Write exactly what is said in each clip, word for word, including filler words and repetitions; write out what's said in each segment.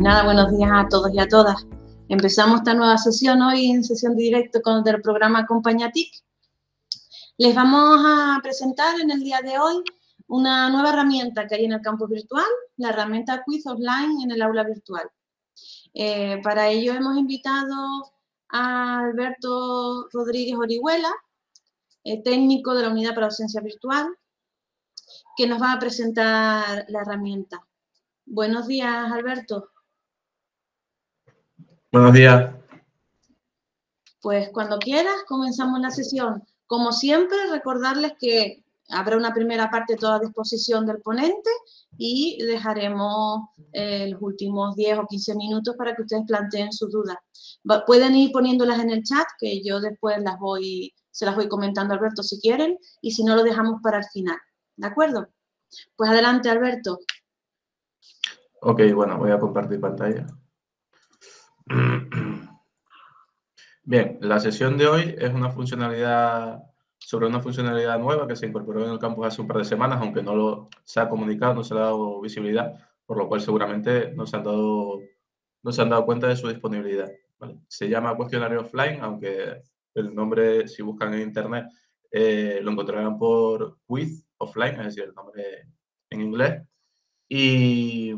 nada, buenos días a todos y a todas. Empezamos esta nueva sesión hoy en sesión de directo con el programa Acompaña T I C. Les vamos a presentar en el día de hoy una nueva herramienta que hay en el campus virtual, la herramienta Quiz Offline en el aula virtual. Eh, para ello hemos invitado a Alberto Rodríguez Orihuela, eh, técnico de la Unidad para Docencia Virtual, que nos va a presentar la herramienta. Buenos días, Alberto. Buenos días. Pues cuando quieras comenzamos la sesión. Como siempre, recordarles que habrá una primera parte toda a disposición del ponente y dejaremos eh, los últimos diez o quince minutos para que ustedes planteen sus dudas. Va, pueden ir poniéndolas en el chat, que yo después las voy, se las voy comentando a Alberto si quieren, y si no lo dejamos para el final. ¿De acuerdo? Pues adelante, Alberto. Ok, bueno, voy a compartir pantalla. Bien, la sesión de hoy es una funcionalidad sobre una funcionalidad nueva que se incorporó en el campus hace un par de semanas, aunque no lo se ha comunicado, no se le ha dado visibilidad, por lo cual seguramente no se han dado, no se han dado cuenta de su disponibilidad, ¿vale? Se llama cuestionario offline, aunque el nombre, si buscan en internet, eh, lo encontrarán por Quiz Offline, es decir, el nombre en inglés. Y,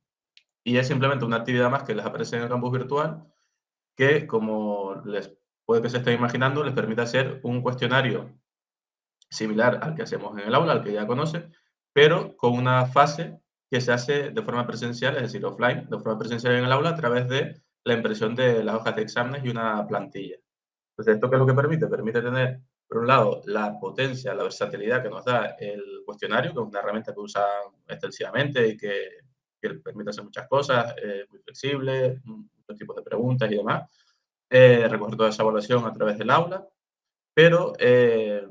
y es simplemente una actividad más que les aparece en el campus virtual que, como les puede que se estén imaginando, les permite hacer un cuestionario similar al que hacemos en el aula, al que ya conocen, pero con una fase que se hace de forma presencial, es decir, offline, de forma presencial en el aula a través de la impresión de las hojas de exámenes y una plantilla. Entonces, ¿esto qué es lo que permite? Permite tener, por un lado, la potencia, la versatilidad que nos da el cuestionario, que es una herramienta que usan extensivamente y que, que permite hacer muchas cosas, eh, muy flexible, muchos tipos de preguntas y demás, eh, recoger toda esa evaluación a través del aula, pero eh,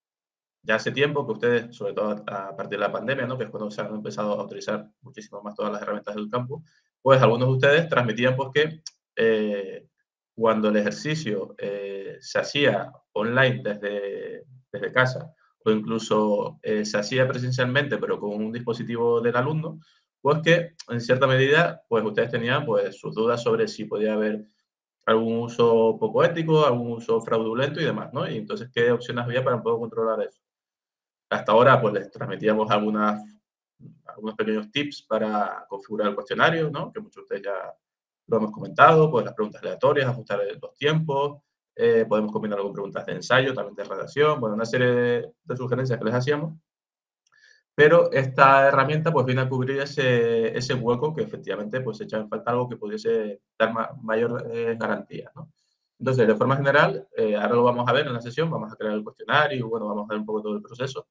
ya hace tiempo que ustedes, sobre todo a partir de la pandemia, ¿no?, que es cuando se han empezado a utilizar muchísimo más todas las herramientas del campus, pues algunos de ustedes transmitían pues que eh, cuando el ejercicio eh, se hacía online desde, desde casa o incluso eh, se hacía presencialmente pero con un dispositivo del alumno, pues que en cierta medida pues ustedes tenían pues sus dudas sobre si podía haber algún uso poco ético, algún uso fraudulento y demás, ¿no? Y entonces, ¿qué opciones había para poder controlar eso? Hasta ahora, pues les transmitíamos algunas, algunos pequeños tips para configurar el cuestionario, ¿no?, que muchos de ustedes ya lo hemos comentado, pues las preguntas aleatorias, ajustar los tiempos, eh, podemos combinarlo con preguntas de ensayo, también de redacción, bueno, una serie de, de sugerencias que les hacíamos. Pero esta herramienta pues viene a cubrir ese, ese hueco que efectivamente pues echa en falta algo que pudiese dar ma mayor eh, garantía, ¿no? Entonces, de forma general, eh, ahora lo vamos a ver en la sesión, vamos a crear el cuestionario y bueno, vamos a ver un poco todo el proceso.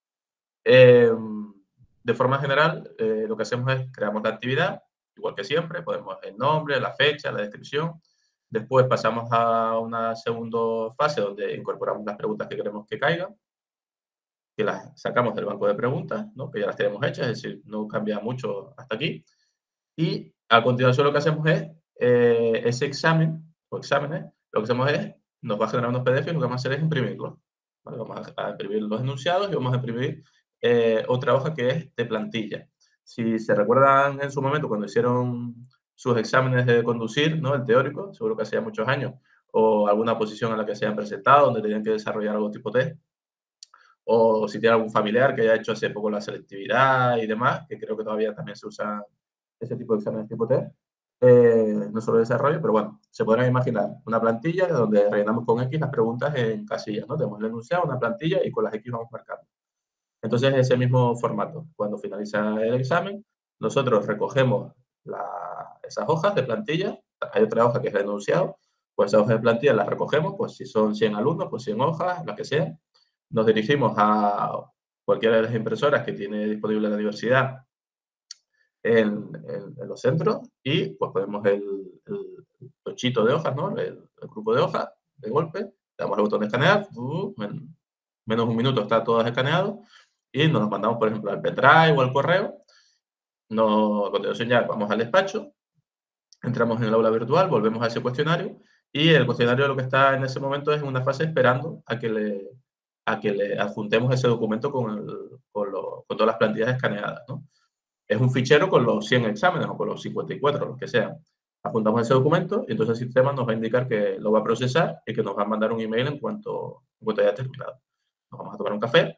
Eh, de forma general, eh, lo que hacemos es creamos la actividad, igual que siempre, ponemos el nombre, la fecha, la descripción. Después pasamos a una segunda fase donde incorporamos las preguntas que queremos que caigan, que las sacamos del banco de preguntas, ¿no?, que ya las tenemos hechas, es decir, no cambia mucho hasta aquí. Y a continuación lo que hacemos es, eh, ese examen o exámenes, lo que hacemos es, nos va a generar unos P D F y lo que vamos a hacer es imprimirlos, ¿vale? Vamos a, a imprimir los enunciados y vamos a imprimir eh, otra hoja que es de plantilla. Si se recuerdan en su momento cuando hicieron sus exámenes de conducir, ¿no?, el teórico, seguro que hacía muchos años, o alguna posición a la que se hayan presentado, donde tenían que desarrollar algún tipo de test, o si tiene algún familiar que haya hecho hace poco la selectividad y demás, que creo que todavía también se usa ese tipo de exámenes tipo test, eh, no solo de desarrollo, pero bueno, se podrán imaginar una plantilla donde rellenamos con X las preguntas en casillas, ¿no? Tenemos el enunciado, una plantilla y con las X vamos marcando. Entonces, ese mismo formato. Cuando finaliza el examen, nosotros recogemos la, esas hojas de plantilla, hay otra hoja que es el enunciado, pues esas hojas de plantilla las recogemos, pues si son cien alumnos, pues cien hojas, las que sean. Nos dirigimos a cualquiera de las impresoras que tiene disponible la universidad en, en, en los centros y pues ponemos el, el tochito de hojas, ¿no?, el, el grupo de hojas de golpe, le damos al botón de escanear, uh, en menos de un minuto está todo escaneado y nos lo mandamos, por ejemplo, al pendrive o al correo. No, a continuación ya vamos al despacho, entramos en el aula virtual, volvemos a ese cuestionario y el cuestionario lo que está en ese momento es en una fase esperando a que le, a que le adjuntemos ese documento con, el, con, lo, con todas las plantillas escaneadas, ¿no? es un fichero con los cien exámenes o con los cincuenta y cuatro, los que sean. Apuntamos ese documento y entonces el sistema nos va a indicar que lo va a procesar y que nos va a mandar un email en cuanto, en cuanto haya terminado. Nos vamos a tomar un café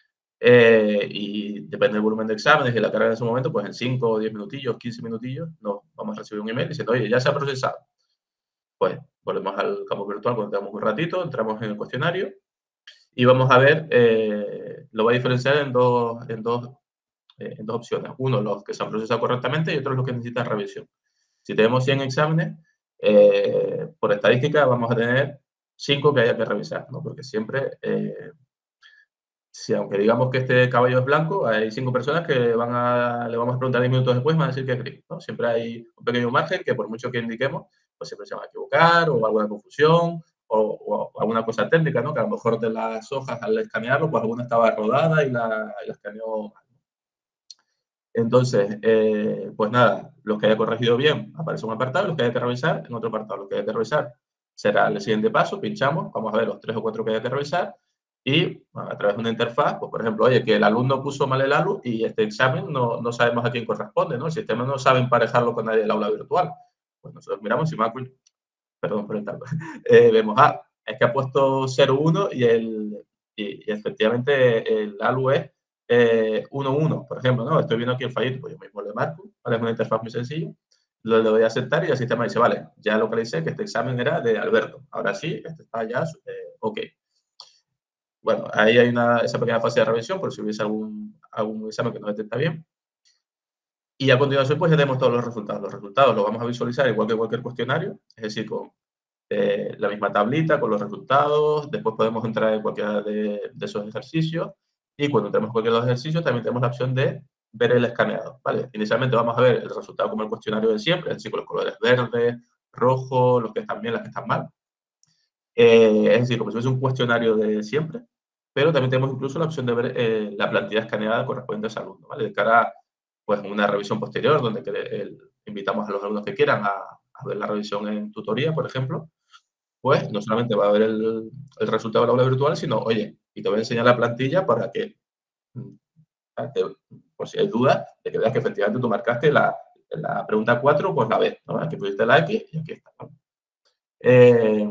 eh, y depende del volumen de exámenes y la carga en ese momento, pues en cinco o diez minutillos, quince minutillos, nos vamos a recibir un email diciendo, oye, ya se ha procesado. Pues volvemos al campo virtual cuando tengamos un ratito, entramos en el cuestionario y vamos a ver, eh, lo va a diferenciar en dos, en, dos, eh, en dos opciones. Uno, los que se han procesado correctamente y otros los que necesitan revisión. Si tenemos cien exámenes, eh, por estadística vamos a tener cinco que haya que revisar, ¿no? Porque siempre, eh, si aunque digamos que este caballo es blanco, hay cinco personas que van a, le vamos a preguntar diez minutos después y van a decir que es gris, ¿no? Siempre hay un pequeño margen que por mucho que indiquemos, pues siempre se van a equivocar o alguna confusión o, o alguna cosa técnica, ¿no? Que a lo mejor de las hojas al escanearlo, pues alguna estaba rodada y la, y la escaneó mal. Entonces, eh, pues nada, los que haya corregido bien, aparece un apartado, los que haya que revisar, en otro apartado. Los que haya que revisar será el siguiente paso, pinchamos, vamos a ver los tres o cuatro que haya que revisar y bueno, a través de una interfaz, pues por ejemplo, oye, que el alumno puso mal el A L U y este examen no, no sabemos a quién corresponde, ¿no? El sistema no sabe emparejarlo con nadie del aula virtual. Pues nosotros miramos si Macul, perdón por el tanto, eh, vemos, ah, es que ha puesto cero uno y, el, y, y efectivamente el A L U es eh, uno uno, por ejemplo, ¿no? Estoy viendo aquí el fallito, pues yo mismo le marco, ¿vale? Es una interfaz muy sencilla, lo le doy a aceptar y el sistema dice, vale, ya localicé que este examen era de Alberto, ahora sí, este está ya, eh, ok. Bueno, ahí hay una, esa pequeña fase de revisión por si hubiese algún, algún examen que no detecta bien. Y a continuación, pues ya tenemos todos los resultados. Los resultados los vamos a visualizar igual que cualquier cuestionario, es decir, con eh, la misma tablita, con los resultados. Después podemos entrar en cualquiera de, de esos ejercicios. Y cuando tenemos cualquiera de los ejercicios, también tenemos la opción de ver el escaneado, ¿vale? Inicialmente vamos a ver el resultado como el cuestionario de siempre, es decir, con los colores verdes, rojo, los que están bien, los que están mal. Eh, es decir, como si fuese un cuestionario de siempre, pero también tenemos incluso la opción de ver eh, la plantilla escaneada correspondiente a ese alumno, ¿vale? De cara a pues, una revisión posterior, donde que, el, invitamos a los alumnos que quieran a, a, ver la revisión en tutoría, por ejemplo, pues no solamente va a ver el, el resultado del aula virtual, sino, oye, y te voy a enseñar la plantilla para que, para que por si hay dudas, de que veas que efectivamente tú marcaste la, la pregunta cuatro, pues la B, ¿no? Aquí pusiste la X y aquí está, ¿no? Eh,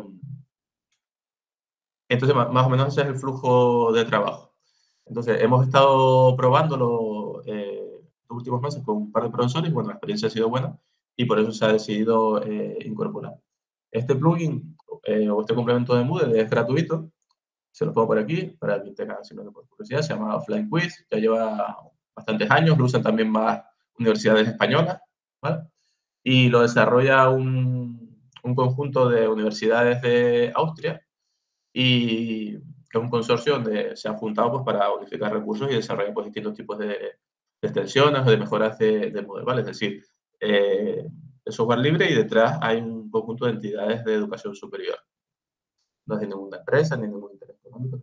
Entonces, más o menos ese es el flujo de trabajo. Entonces, hemos estado probándolo eh, los últimos meses con un par de profesores y, bueno, la experiencia ha sido buena y por eso se ha decidido eh, incorporar. Este plugin eh, o este complemento de Moodle es gratuito. Se lo pongo por aquí para que tenga, si no por curiosidad, se llama Offline Quiz, ya lleva bastantes años, lo usan también más universidades españolas, ¿vale? Y lo desarrolla un, un conjunto de universidades de Austria y que es un consorcio donde se han juntado pues, para unificar recursos y desarrollar pues, distintos tipos de, de extensiones o de mejoras de, de Moodle, ¿vale? Es decir, eh, es software libre y detrás hay un conjunto de entidades de educación superior. No es de ninguna empresa ni ningún interés económico.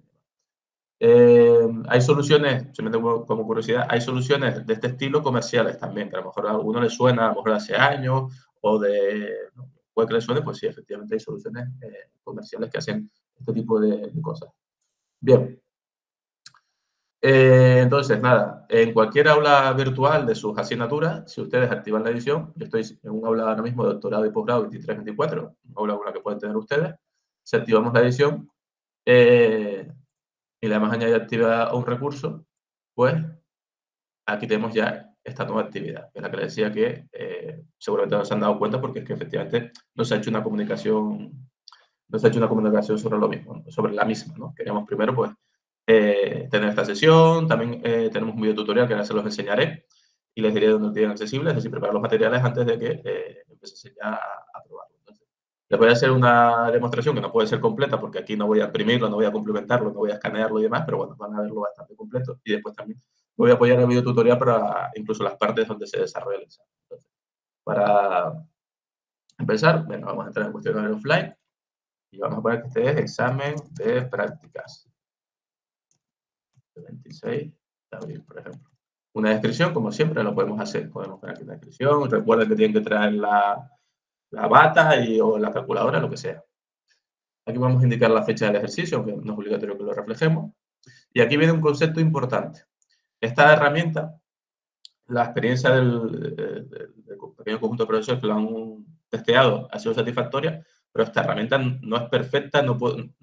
Eh, hay soluciones, simplemente como curiosidad, hay soluciones de este estilo comerciales también, que a lo mejor a alguno le suena, a lo mejor de hace años, o de, no, puede que le suene, pues sí, efectivamente hay soluciones eh, comerciales que hacen este tipo de, de cosas. Bien. Eh, entonces, nada, en cualquier aula virtual de sus asignaturas, si ustedes activan la edición, yo estoy en un aula ahora mismo de doctorado y posgrado veintitrés veinticuatro, un aula con la que pueden tener ustedes, si activamos la edición, eh, y le damos añadir actividad a un recurso, pues aquí tenemos ya esta nueva actividad, que es la que les decía que eh, seguramente no se han dado cuenta porque es que efectivamente no se ha hecho una comunicación, no se ha hecho una comunicación sobre lo mismo, sobre la misma, ¿no? Queríamos primero, pues, eh, tener esta sesión, también eh, tenemos un video tutorial que ahora se los enseñaré y les diré dónde lo tienen accesibles, es decir, preparar los materiales antes de que eh, empecéis ya a, a probarlo. Entonces, les voy a hacer una demostración que no puede ser completa porque aquí no voy a imprimirlo, no voy a complementarlo, no voy a escanearlo y demás, pero bueno, van a verlo bastante completo y después también voy a apoyar el video tutorial para incluso las partes donde se desarrolla el examen. Entonces, para empezar, bueno, vamos a entrar en cuestionario offline y vamos a poner que este es examen de prácticas. veintiséis de abril, por ejemplo. Una descripción, como siempre, lo podemos hacer. Podemos poner aquí una descripción. Recuerden que tienen que traer la, la bata y, o la calculadora, lo que sea. Aquí vamos a indicar la fecha del ejercicio, aunque no es obligatorio que lo reflejemos. Y aquí viene un concepto importante. Esta herramienta la experiencia del, del, del pequeño conjunto de profesores que lo han testeado ha sido satisfactoria, pero esta herramienta no es perfecta, no,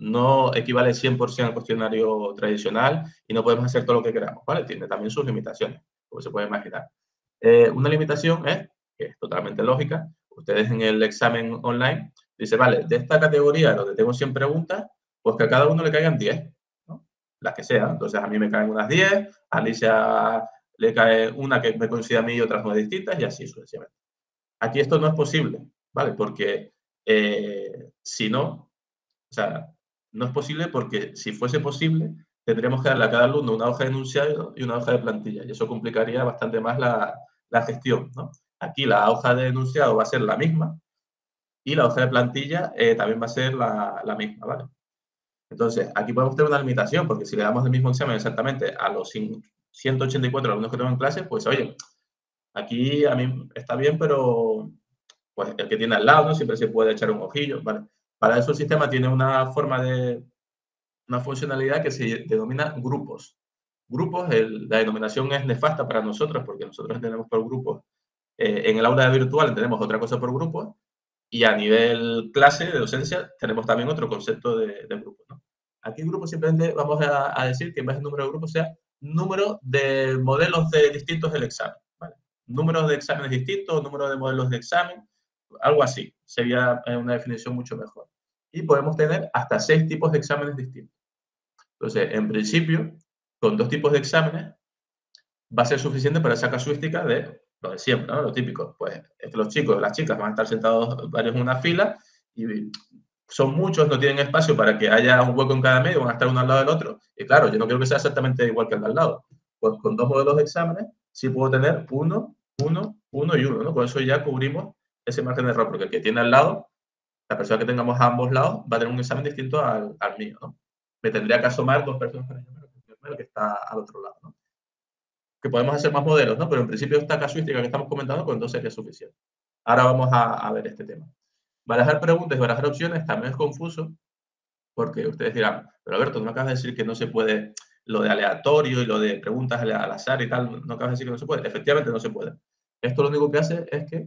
no equivale cien por cien al cuestionario tradicional y no podemos hacer todo lo que queramos, ¿vale? Tiene también sus limitaciones, como se puede imaginar. Eh, una limitación es, que es totalmente lógica, ustedes en el examen online dicen, vale, de esta categoría donde tengo cien preguntas, pues que a cada uno le caigan diez, ¿no? Las que sean. Entonces a mí me caen unas diez, a Alicia le cae una que me coincide a mí y otras nueve distintas y así sucesivamente. Aquí esto no es posible, ¿vale? Porque eh, si no, o sea, no es posible porque si fuese posible, tendríamos que darle a cada alumno una hoja de enunciado y una hoja de plantilla y eso complicaría bastante más la, la gestión, ¿no? Aquí la hoja de enunciado va a ser la misma y la hoja de plantilla eh, también va a ser la, la misma, ¿vale? Entonces, aquí podemos tener una limitación, porque si le damos el mismo examen exactamente a los ciento ochenta y cuatro alumnos que tengo en clase, pues oye, aquí a mí está bien, pero pues el que tiene al lado, ¿no? Siempre se puede echar un ojillo, ¿vale? Para eso el sistema tiene una forma de, una funcionalidad que se denomina grupos. Grupos, el, la denominación es nefasta para nosotros, porque nosotros entendemos por grupos. Eh, en el aula virtual entendemos otra cosa por grupos, y a nivel clase de docencia tenemos también otro concepto de, de grupo, ¿no? Aquí grupo simplemente vamos a, a, decir que en vez de número de grupos sea número de modelos de distintos del examen, ¿vale? Número de exámenes distintos, número de modelos de examen, algo así. Sería una definición mucho mejor. Y podemos tener hasta seis tipos de exámenes distintos. Entonces, en principio, con dos tipos de exámenes va a ser suficiente para esa casuística de lo de siempre, ¿no? Lo típico, pues es que los chicos y las chicas van a estar sentados varios en una fila y son muchos, no tienen espacio para que haya un hueco en cada medio, van a estar uno al lado del otro. Y claro, yo no quiero que sea exactamente igual que el de al lado. Pues con dos modelos de exámenes sí puedo tener uno, uno, uno y uno, ¿no? Con eso ya cubrimos ese margen de error, porque el que tiene al lado, la persona que tengamos a ambos lados, va a tener un examen distinto al, al mío, ¿no? Me tendría que asomar dos personas para el que está al otro lado, ¿no? Que podemos hacer más modelos, ¿no? Pero en principio esta casuística que estamos comentando, con dos sería suficiente. Ahora vamos a, a ver este tema. Barajar preguntas y barajar opciones también es confuso, porque ustedes dirán, pero Alberto, ¿no me acabas de decir que no se puede lo de aleatorio y lo de preguntas al azar y tal? ¿No acabas de decir que no se puede? Efectivamente no se puede. Esto lo único que hace es que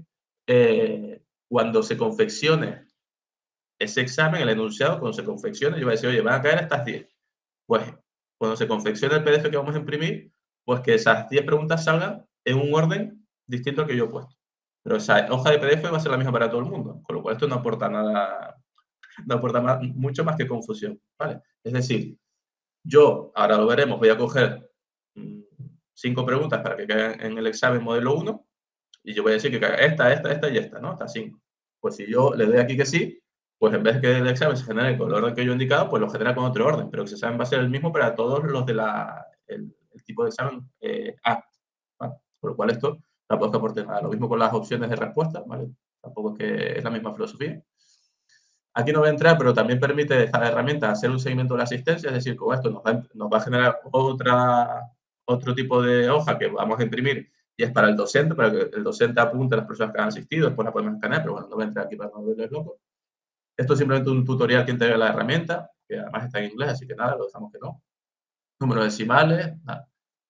eh, cuando se confeccione ese examen, el enunciado, cuando se confeccione, yo voy a decir, oye, van a caer estas diez. Pues cuando se confeccione el P D F que vamos a imprimir, pues que esas diez preguntas salgan en un orden distinto al que yo he puesto. Pero esa hoja de P D F va a ser la misma para todo el mundo, con lo cual esto no aporta nada, no aporta más, mucho más que confusión, ¿vale? Es decir, yo, ahora lo veremos, voy a coger mmm, cinco preguntas para que caigan en el examen modelo uno y yo voy a decir que caiga esta, esta, esta y esta, ¿no? Estas cinco. Pues si yo le doy aquí que sí, pues en vez de que el examen se genere con el orden que yo he indicado, pues lo genera con otro orden, pero que ese examen va a ser el mismo para todos los de la, el, el tipo de examen eh, A, ¿vale? Por lo cual esto tampoco es que aporte nada. Lo mismo con las opciones de respuesta, ¿vale? Tampoco es que es la misma filosofía. Aquí no voy a entrar, pero también permite esta herramienta hacer un seguimiento de la asistencia, es decir, con esto nos va, nos va a generar otra, otro tipo de hoja que vamos a imprimir y es para el docente, para que el docente apunte a las personas que han asistido, después la podemos escanear, pero bueno, no voy a entrar aquí para no verles loco. Esto es simplemente un tutorial que integra la herramienta, que además está en inglés, así que nada, lo dejamos que no. Números decimales, nada.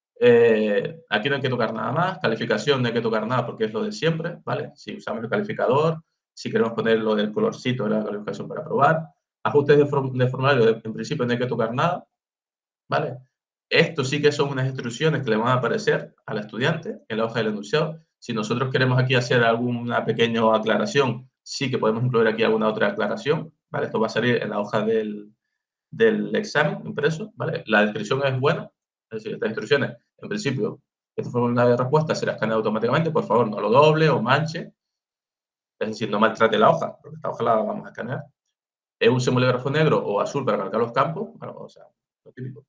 Eh, aquí no hay que tocar nada más, calificación no hay que tocar nada porque es lo de siempre, ¿vale? Si usamos el calificador, si queremos poner lo del colorcito de la calificación para probar, ajustes de, form de formulario, de, en principio no hay que tocar nada, ¿vale? Esto sí que son unas instrucciones que le van a aparecer al estudiante en la hoja del enunciado. Si nosotros queremos aquí hacer alguna pequeña aclaración, sí que podemos incluir aquí alguna otra aclaración, ¿vale? Esto va a salir en la hoja del, del examen impreso, ¿vale? La descripción es buena, es decir, estas instrucciones, en principio, este formulario de respuesta será escaneado automáticamente, por favor, no lo doble o manche, es decir, no maltrate la hoja, porque esta hoja la vamos a escanear. Use un bolígrafo negro o azul para marcar los campos, bueno, o sea, lo típico.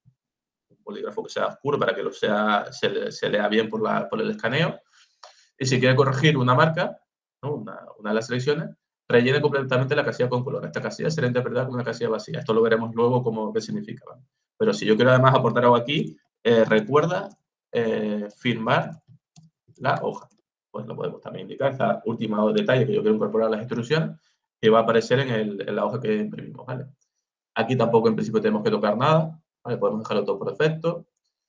Un bolígrafo que sea oscuro para que lo sea, se, se lea bien por, la, por el escaneo. Y si quiere corregir una marca, ¿no? una, una de las selecciones, rellene completamente la casilla con color. Esta casilla será interpretada como una casilla vacía. Esto lo veremos luego cómo qué significa, ¿vale? Pero si yo quiero además aportar algo aquí, eh, recuerda eh, firmar la hoja. Pues lo podemos también indicar. Esta última detalle que yo quiero incorporar a las instrucciones, que va a aparecer en, el, en la hoja que imprimimos, ¿vale? Aquí tampoco en principio tenemos que tocar nada, ¿vale? Podemos dejarlo todo por defecto.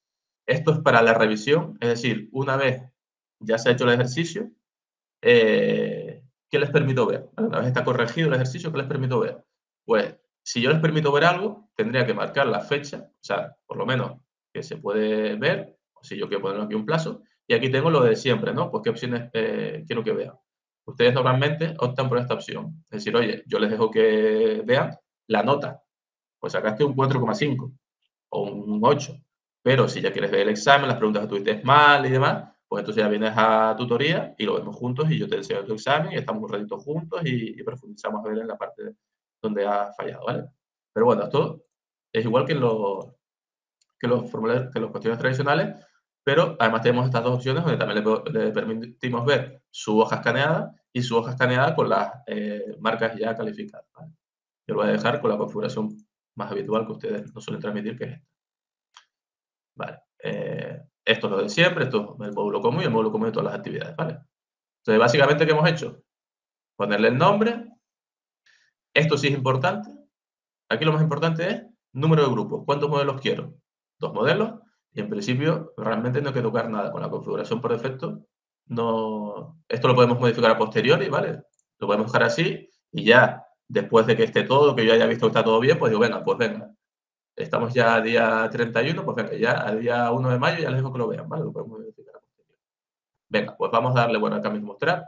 Esto es para la revisión, es decir, una vez ya se ha hecho el ejercicio, eh, ¿qué les permito ver? Una vez está corregido el ejercicio, ¿qué les permito ver? Pues, si yo les permito ver algo, tendría que marcar la fecha, o sea, por lo menos que se puede ver, o si yo quiero poner aquí un plazo, y aquí tengo lo de siempre, ¿no? Pues qué opciones eh, quiero que vean. Ustedes normalmente optan por esta opción, es decir, oye, yo les dejo que vean la nota, pues sacaste un cuatro coma cinco o un ocho, pero si ya quieres ver el examen, las preguntas que tuviste mal y demás, pues entonces ya vienes a tutoría y lo vemos juntos y yo te enseño tu examen y estamos un ratito juntos y, y profundizamos a ver en la parte donde has fallado, ¿vale? Pero bueno, esto es igual que los, que los formularios, que los cuestionarios tradicionales, pero además tenemos estas dos opciones donde también le, le permitimos ver su hoja escaneada y su hoja escaneada con las eh, marcas ya calificadas, ¿vale? Yo lo voy a dejar con la configuración más habitual que ustedes nos suelen transmitir, que es esta. Vale. Eh, esto es lo de siempre, esto es el módulo común y el módulo común de todas las actividades, ¿vale? Entonces, básicamente, ¿qué hemos hecho? Ponerle el nombre. Esto sí es importante. Aquí lo más importante es número de grupos. ¿Cuántos modelos quiero? Dos modelos. Y en principio, realmente no hay que tocar nada. Con la configuración por defecto, no... Esto lo podemos modificar a posteriori, ¿vale? Lo podemos dejar así y ya, después de que esté todo, que yo haya visto que está todo bien, pues digo, venga, pues venga. Estamos ya a día treinta y uno, pues venga, ya a día uno de mayo ya les dejo que lo vean, ¿vale? Lo podemos modificar a posteriori. Venga, pues vamos a darle, bueno, acá mismo mostrar.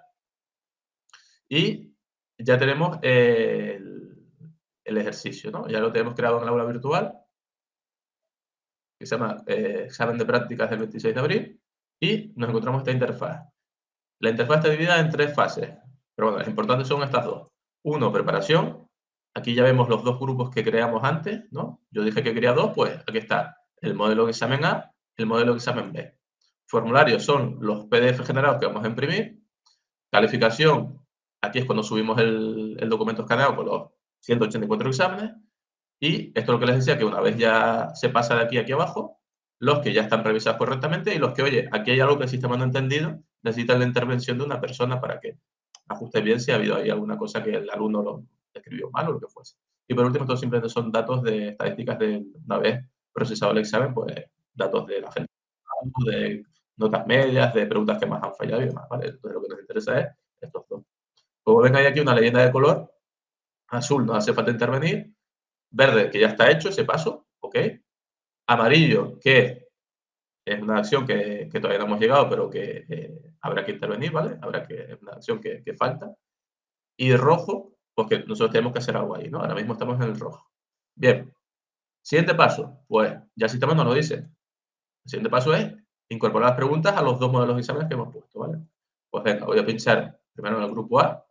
Y ya tenemos el, el ejercicio, ¿no? Ya lo tenemos creado en el aula virtual, que se llama eh, Examen de Prácticas del veintiséis de abril, y nos encontramos esta interfaz. La interfaz está dividida en tres fases, pero bueno, las importantes son estas dos. Uno, preparación. Aquí ya vemos los dos grupos que creamos antes, ¿no? Yo dije que quería dos, pues aquí está el modelo de examen A, el modelo de examen B. Formularios son los P D F generados que vamos a imprimir. Calificación, aquí es cuando subimos el, el documento escaneado con los ciento ochenta y cuatro exámenes. Y esto es lo que les decía, que una vez ya se pasa de aquí a aquí abajo, los que ya están revisados correctamente y los que, oye, aquí hay algo que el sistema no ha entendido, necesitan la intervención de una persona para que ajuste bien si ha habido ahí alguna cosa que el alumno lo escribió mal o lo que fuese. Y por último, estos simplemente son datos de estadísticas de una vez procesado el examen, pues datos de la gente, de notas medias, de preguntas que más han fallado y demás, ¿vale? Entonces lo que nos interesa es estos dos. Como ven, hay aquí una leyenda de color. Azul, no hace falta intervenir. Verde, que ya está hecho ese paso, ¿ok? Amarillo, que es una acción que, que todavía no hemos llegado, pero que eh, habrá que intervenir, ¿vale? Habrá que, es una acción que, que falta. Y rojo, pues que nosotros tenemos que hacer algo ahí, ¿no? Ahora mismo estamos en el rojo. Bien. Siguiente paso, pues ya el sistema nos lo dice. El siguiente paso es incorporar las preguntas a los dos modelos de exámenes que hemos puesto, ¿vale? Pues venga, voy a pinchar primero en el grupo A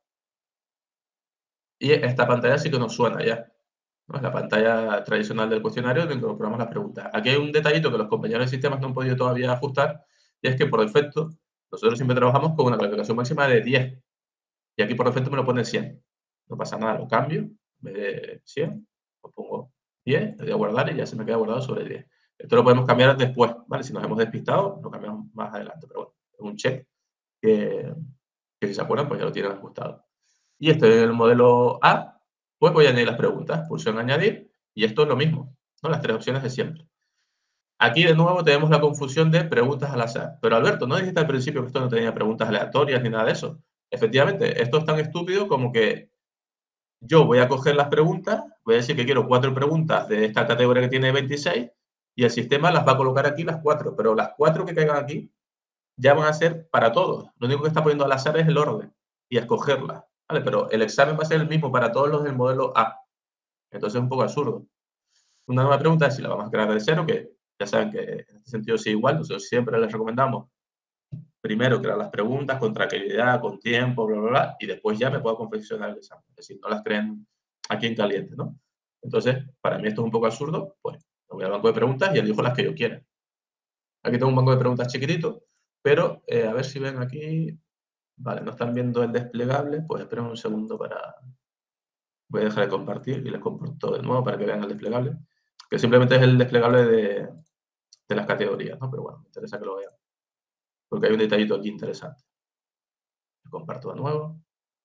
y esta pantalla sí que nos suena ya, ¿no? Es la pantalla tradicional del cuestionario donde incorporamos las preguntas. Aquí hay un detallito que los compañeros de sistemas no han podido todavía ajustar y es que por defecto nosotros siempre trabajamos con una calificación máxima de diez y aquí por defecto me lo pone cien. No pasa nada, lo cambio, en vez de cien, lo pongo diez, le doy a guardar y ya se me queda guardado sobre diez. Esto lo podemos cambiar después, ¿vale? Si nos hemos despistado, lo cambiamos más adelante, pero bueno, es un check que, que si se acuerdan, pues ya lo tienen ajustado. Y este es el modelo A, pues voy a añadir las preguntas, pulso en añadir, y esto es lo mismo, ¿no? Las tres opciones de siempre. Aquí de nuevo tenemos la confusión de preguntas al azar. Pero Alberto, ¿no dijiste al principio que esto no tenía preguntas aleatorias ni nada de eso? Efectivamente, esto es tan estúpido como que yo voy a coger las preguntas, voy a decir que quiero cuatro preguntas de esta categoría que tiene veintiséis y el sistema las va a colocar aquí las cuatro, pero las cuatro que caigan aquí ya van a ser para todos. Lo único que está poniendo al azar es el orden y escogerlas, ¿vale? Pero el examen va a ser el mismo para todos los del modelo A. Entonces es un poco absurdo. Una nueva pregunta es si la vamos a crear de cero, que ya saben que en este sentido sí igual. Nosotros siempre les recomendamos primero crear las preguntas con tranquilidad, con tiempo, bla, bla, bla, y después ya me puedo confeccionar el examen. Es decir, no las creen aquí en caliente, ¿no? Entonces, para mí esto es un poco absurdo, pues me voy al banco de preguntas y elijo las que yo quiera. Aquí tengo un banco de preguntas chiquitito, pero eh, a ver si ven aquí. Vale, no están viendo el desplegable, pues esperen un segundo para... Voy a dejar de compartir y les comparto de nuevo para que vean el desplegable, que simplemente es el desplegable de, de las categorías, ¿no? Pero bueno, me interesa que lo vean, porque hay un detallito aquí interesante. Comparto de nuevo.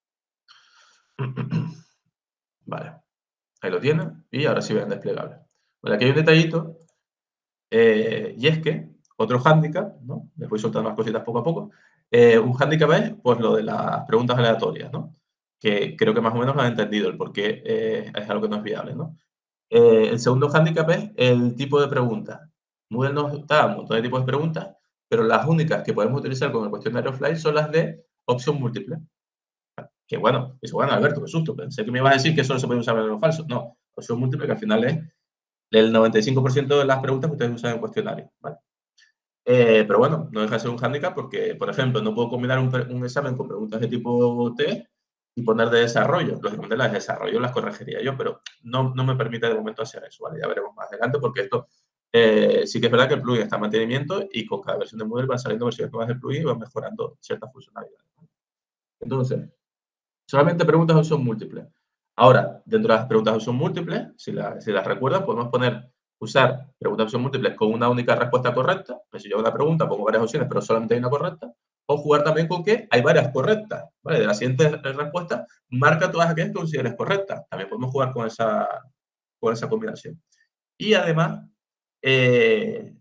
Vale, ahí lo tienen y ahora sí ven desplegable. Vale, aquí hay un detallito eh, y es que Otro hándicap, ¿no? Les voy soltando más cositas poco a poco. Eh, un hándicap es, pues, lo de las preguntas aleatorias, ¿no? Que creo que más o menos lo han entendido, el por qué eh, es algo que no es viable, ¿no? Eh, el segundo hándicap es el tipo de preguntas. Moodle nos da un montón de tipos de preguntas, pero las únicas que podemos utilizar con el cuestionario offline son las de opción múltiple. Que bueno, dice, bueno, Alberto, qué susto, pensé que me ibas a decir que solo se puede usar verdadero o falso. No, opción múltiple, que al final es el noventa y cinco por ciento de las preguntas que ustedes usan en el cuestionario, ¿vale? Eh, pero bueno, no deja de ser un hándicap porque, por ejemplo, no puedo combinar un, un examen con preguntas de tipo test y poner de desarrollo. Lógicamente las de desarrollo las corregiría yo, pero no, no me permite de momento hacer eso, ¿vale? Ya veremos más adelante porque esto eh, sí que es verdad que el plugin está en mantenimiento y con cada versión de Moodle van saliendo versiones nuevas del plugin y van mejorando ciertas funcionalidades. Entonces, solamente preguntas de opción múltiple. Ahora, dentro de las preguntas de opción múltiple, si, la, si las recuerdan, podemos poner, usar preguntas de opción múltiple con una única respuesta correcta. Pues si yo hago una pregunta, pongo varias opciones, pero solamente hay una correcta. O jugar también con que hay varias correctas. ¿Vale? De las siguientes respuestas, marca todas aquellas que consideres correctas. También podemos jugar con esa, con esa combinación. Y además, eh,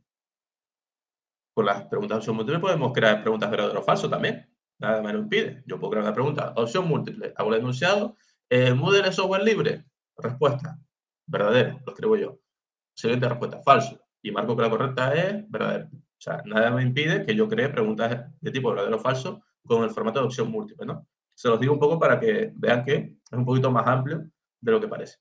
con las preguntas de opción múltiple podemos crear preguntas verdadero o falso también. Nada me lo impide. Yo puedo crear una pregunta, opción múltiple, hago el enunciado, eh, ¿Moodle es software libre? Respuesta, verdadero, lo escribo yo. Siguiente respuesta, falso. Y marco que la correcta es verdadero. O sea, nada me impide que yo cree preguntas de tipo verdadero o falso con el formato de opción múltiple, ¿no? Se los digo un poco para que vean que es un poquito más amplio de lo que parece.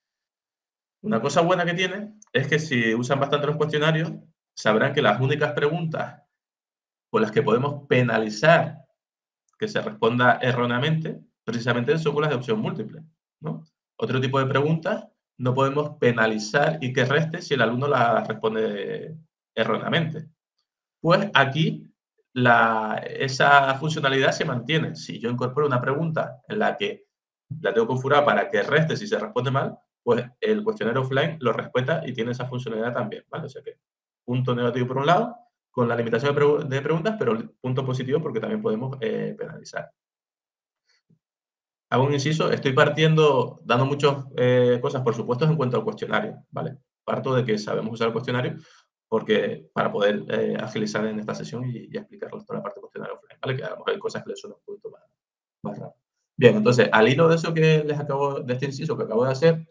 Una cosa buena que tiene es que si usan bastante los cuestionarios, sabrán que las únicas preguntas con las que podemos penalizar que se responda erróneamente, precisamente son con las de opción múltiple, ¿no? Otro tipo de preguntas no podemos penalizar y que reste si el alumno la responde erróneamente. Pues aquí la, esa funcionalidad se mantiene. Si yo incorporo una pregunta en la que la tengo configurada para que reste si se responde mal, pues el cuestionario offline lo respeta y tiene esa funcionalidad también, ¿vale? O sea que punto negativo por un lado, con la limitación de, pre de preguntas, pero punto positivo porque también podemos eh, penalizar. Hago un inciso, estoy partiendo, dando muchas eh, cosas, por supuesto, en cuanto al cuestionario, ¿vale? Parto de que sabemos usar el cuestionario porque para poder eh, agilizar en esta sesión y, y explicarles toda la parte del cuestionario offline, ¿vale? Que a lo mejor hay cosas que les suenan un poquito más, más raro. Bien, entonces, al hilo de eso que les acabo, de este inciso que acabo de hacer,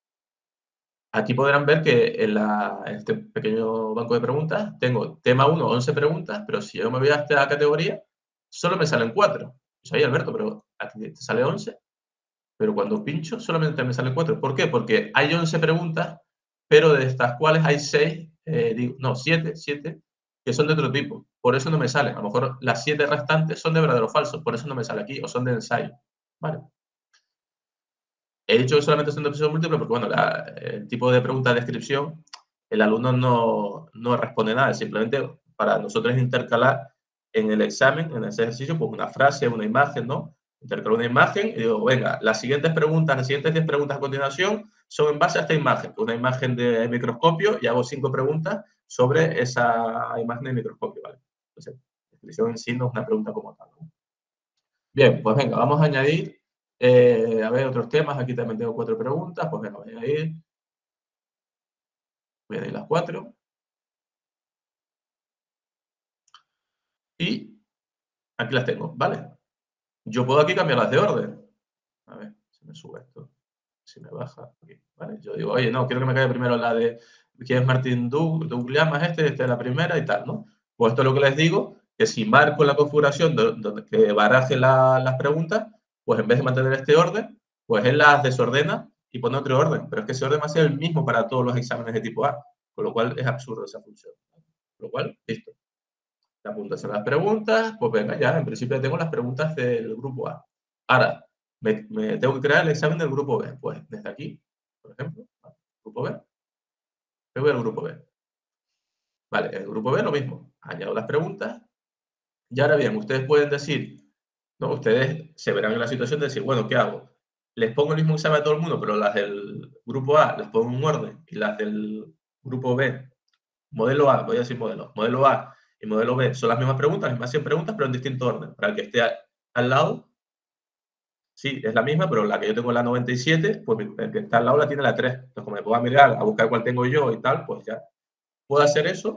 aquí podrán ver que en, la, en este pequeño banco de preguntas tengo tema uno, once preguntas, pero si yo me voy a esta categoría, solo me salen cuatro. O sea, Alberto, pero aquí te sale once. Pero cuando pincho solamente me salen cuatro. ¿Por qué? Porque hay once preguntas, pero de estas cuales hay seis, eh, digo, no, siete, siete, que son de otro tipo. Por eso no me salen. A lo mejor las siete restantes son de verdadero o falso, por eso no me sale aquí, o son de ensayo. ¿Vale? He dicho que solamente son de opción múltiple porque, bueno, la, el tipo de pregunta de descripción, el alumno no, no responde nada, simplemente para nosotros intercalar en el examen, en ese ejercicio, pues una frase, una imagen, ¿no? Intercalo una imagen y digo, venga, las siguientes preguntas, las siguientes diez preguntas a continuación son en base a esta imagen, una imagen de microscopio, y hago cinco preguntas sobre esa imagen de microscopio, ¿vale? Entonces, la descripción en sí no es una pregunta como tal, ¿no? Bien, pues venga, vamos a añadir, eh, a ver, otros temas. Aquí también tengo cuatro preguntas, pues venga, voy a ir, voy a ir las cuatro. Y aquí las tengo, ¿vale? Yo puedo aquí cambiarlas de orden. A ver, si me sube esto, si me baja, aquí, ¿vale? Yo digo, oye, no, quiero que me caiga primero la de quién es Martín Douglas más este, esta es la primera y tal, ¿no? Pues esto es lo que les digo, que si marco la configuración donde que baraje la, las preguntas, pues en vez de mantener este orden, pues él las desordena y pone otro orden. Pero es que ese orden va a ser el mismo para todos los exámenes de tipo A, con lo cual es absurdo esa función. Con lo cual, listo. Le apuntas a las preguntas, pues venga, ya, en principio tengo las preguntas del grupo A. Ahora, me, me tengo que crear el examen del grupo B. Pues desde aquí, por ejemplo, grupo B, me voy al grupo B. Vale, el grupo B lo mismo, añado las preguntas. Y ahora bien, ustedes pueden decir, no, ustedes se verán en la situación de decir, bueno, ¿qué hago? Les pongo el mismo examen a todo el mundo, pero las del grupo A las pongo en un orden y las del grupo B, modelo A, voy a decir modelo, modelo A y modelo B son las mismas preguntas, las mismas cien preguntas, pero en distinto orden. Para el que esté al lado, sí, es la misma, pero la que yo tengo la noventa y siete, pues el que está al lado la tiene la tres. Entonces, como me puedo mirar a buscar cuál tengo yo y tal, pues ya puedo hacer eso,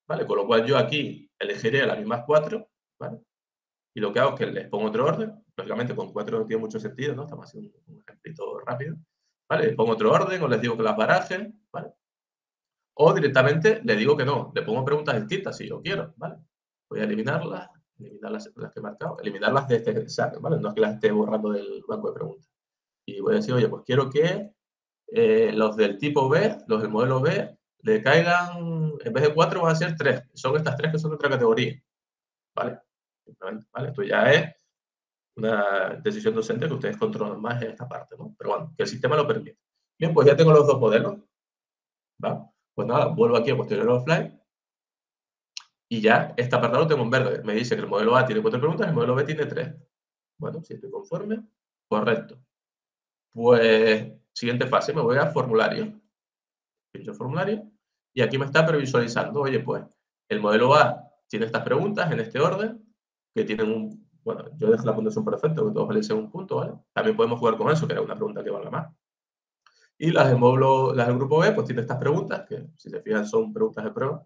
¿vale? Con lo cual yo aquí elegiré las mismas cuatro, ¿vale? Y lo que hago es que les pongo otro orden. Lógicamente con cuatro no tiene mucho sentido, ¿no? Estamos haciendo un ejemplito rápido, ¿vale? Les pongo otro orden o les digo que las barajen, ¿vale? O directamente le digo que no, le pongo preguntas distintas si yo quiero, ¿vale? Voy a eliminarlas, eliminar las, las que he marcado, eliminarlas de este saco, ¿vale? No es que las esté borrando del banco de preguntas. Y voy a decir, oye, pues quiero que eh, los del tipo B, los del modelo B, le caigan, en vez de cuatro van a ser tres. Son estas tres que son de otra categoría, ¿vale? ¿Vale? Esto ya es una decisión docente que ustedes controlan más en esta parte, ¿no? Pero bueno, que el sistema lo permite. Bien, pues ya tengo los dos modelos, ¿va? Pues nada, vuelvo aquí a posterior offline y ya este apartado lo tengo en verde. Me dice que el modelo A tiene cuatro preguntas y el modelo B tiene tres. Bueno, si estoy conforme, correcto. Pues, siguiente fase, me voy a formulario. Pincho formulario y aquí me está previsualizando, oye, pues el modelo A tiene estas preguntas en este orden, que tienen un, bueno, yo dejo la puntuación perfecta, que todos valen un punto, ¿vale? También podemos jugar con eso, que era una pregunta que valga más. Y las del módulo, las del grupo B, pues tiene estas preguntas, que si se fijan son preguntas de prueba.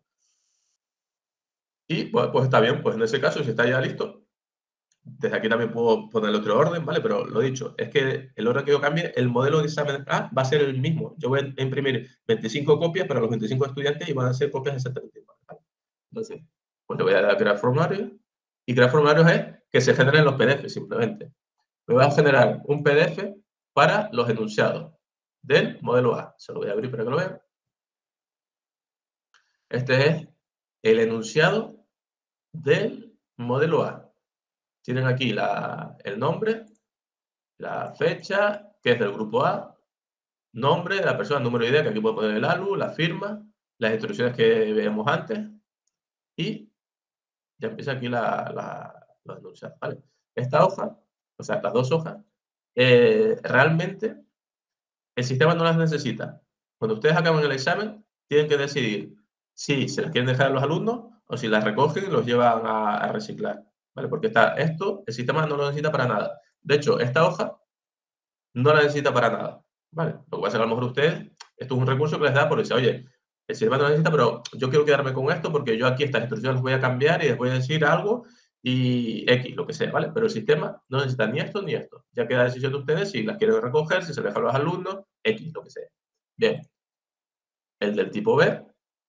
Y pues, pues está bien, pues en ese caso, si está ya listo, desde aquí también puedo poner otro orden, ¿vale? Pero lo dicho, es que el orden que yo cambie, el modelo de examen A va a ser el mismo. Yo voy a imprimir veinticinco copias para los veinticinco estudiantes y van a ser copias exactamente iguales, ¿vale? Entonces, pues le voy a dar a crear formulario. Y crear formularios es que se generen los P D F simplemente. Me va a generar un P D F para los enunciados del modelo A. Se lo voy a abrir para que lo vean. Este es el enunciado del modelo A. Tienen aquí la, el nombre, la fecha, que es del grupo A, nombre de la persona, número de I D, que aquí puedo poner el A L U, la firma, las instrucciones que veíamos antes y ya empieza aquí la, la, los enunciados, ¿vale? Esta hoja, o sea, estas dos hojas, eh, realmente el sistema no las necesita. Cuando ustedes acaban el examen, tienen que decidir si se las quieren dejar a los alumnos o si las recogen y los llevan a, a reciclar, ¿vale? Porque está, esto, el sistema no lo necesita para nada. De hecho, esta hoja no la necesita para nada, ¿vale? Lo que pasa es que a lo mejor ustedes, esto es un recurso que les da por decir, oye, el sistema no lo necesita, pero yo quiero quedarme con esto porque yo aquí estas instrucciones las voy a cambiar y les voy a decir algo y X, lo que sea, ¿vale? Pero el sistema no necesita ni esto ni esto. Ya queda decisión de ustedes si las quieren recoger, si se les deja a los alumnos, X, lo que sea. Bien. El del tipo B,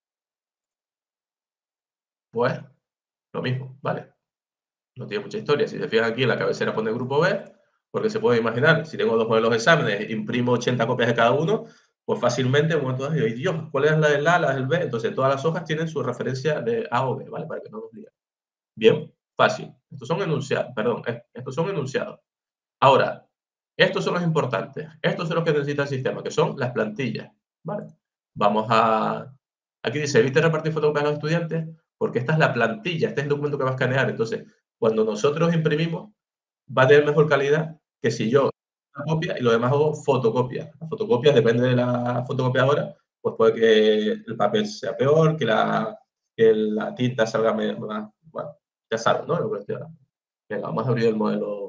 pues lo mismo, ¿vale? No tiene mucha historia. Si se fijan aquí, en la cabecera pone grupo B, porque se puede imaginar, si tengo dos modelos de exámenes, imprimo ochenta copias de cada uno, pues fácilmente, en un momento dado, digo, Dios, ¿cuál es la del A, la del B? Entonces, todas las hojas tienen su referencia de A o B, ¿vale? Para que no nos digan. Bien, fácil. Estos son enunciados, perdón, estos son enunciados. Ahora, estos son los importantes. Estos son los que necesita el sistema, que son las plantillas, ¿vale? Vamos a... Aquí dice, evite repartir fotocopias a los estudiantes, porque esta es la plantilla, este es el documento que va a escanear. Entonces, cuando nosotros imprimimos, va a tener mejor calidad que si yo hago copia y lo demás hago fotocopia. La fotocopia, depende de la fotocopiadora, pues puede que el papel sea peor, que la, que la tinta salga más... Bueno, ya saben, ¿no? Lo que estoy hablando. Venga, vamos a abrir el modelo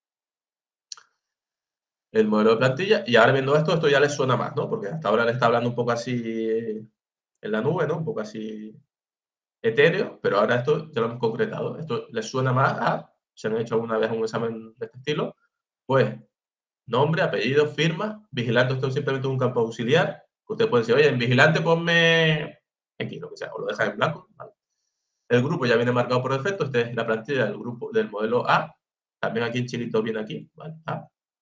el modelo de plantilla, y ahora viendo esto, esto ya les suena más, ¿no? Porque hasta ahora le está hablando un poco así en la nube, ¿no? Un poco así etéreo, pero ahora esto ya lo hemos concretado. Esto les suena más a, si han hecho alguna vez un examen de este estilo, pues nombre, apellido, firma, vigilante, esto simplemente es un campo auxiliar, que usted puede decir, oye, en vigilante ponme X, lo que sea, o lo deja en blanco, ¿vale? El grupo ya viene marcado por defecto, esta es la plantilla del grupo del modelo A, también aquí en chilito viene aquí, ¿vale? A.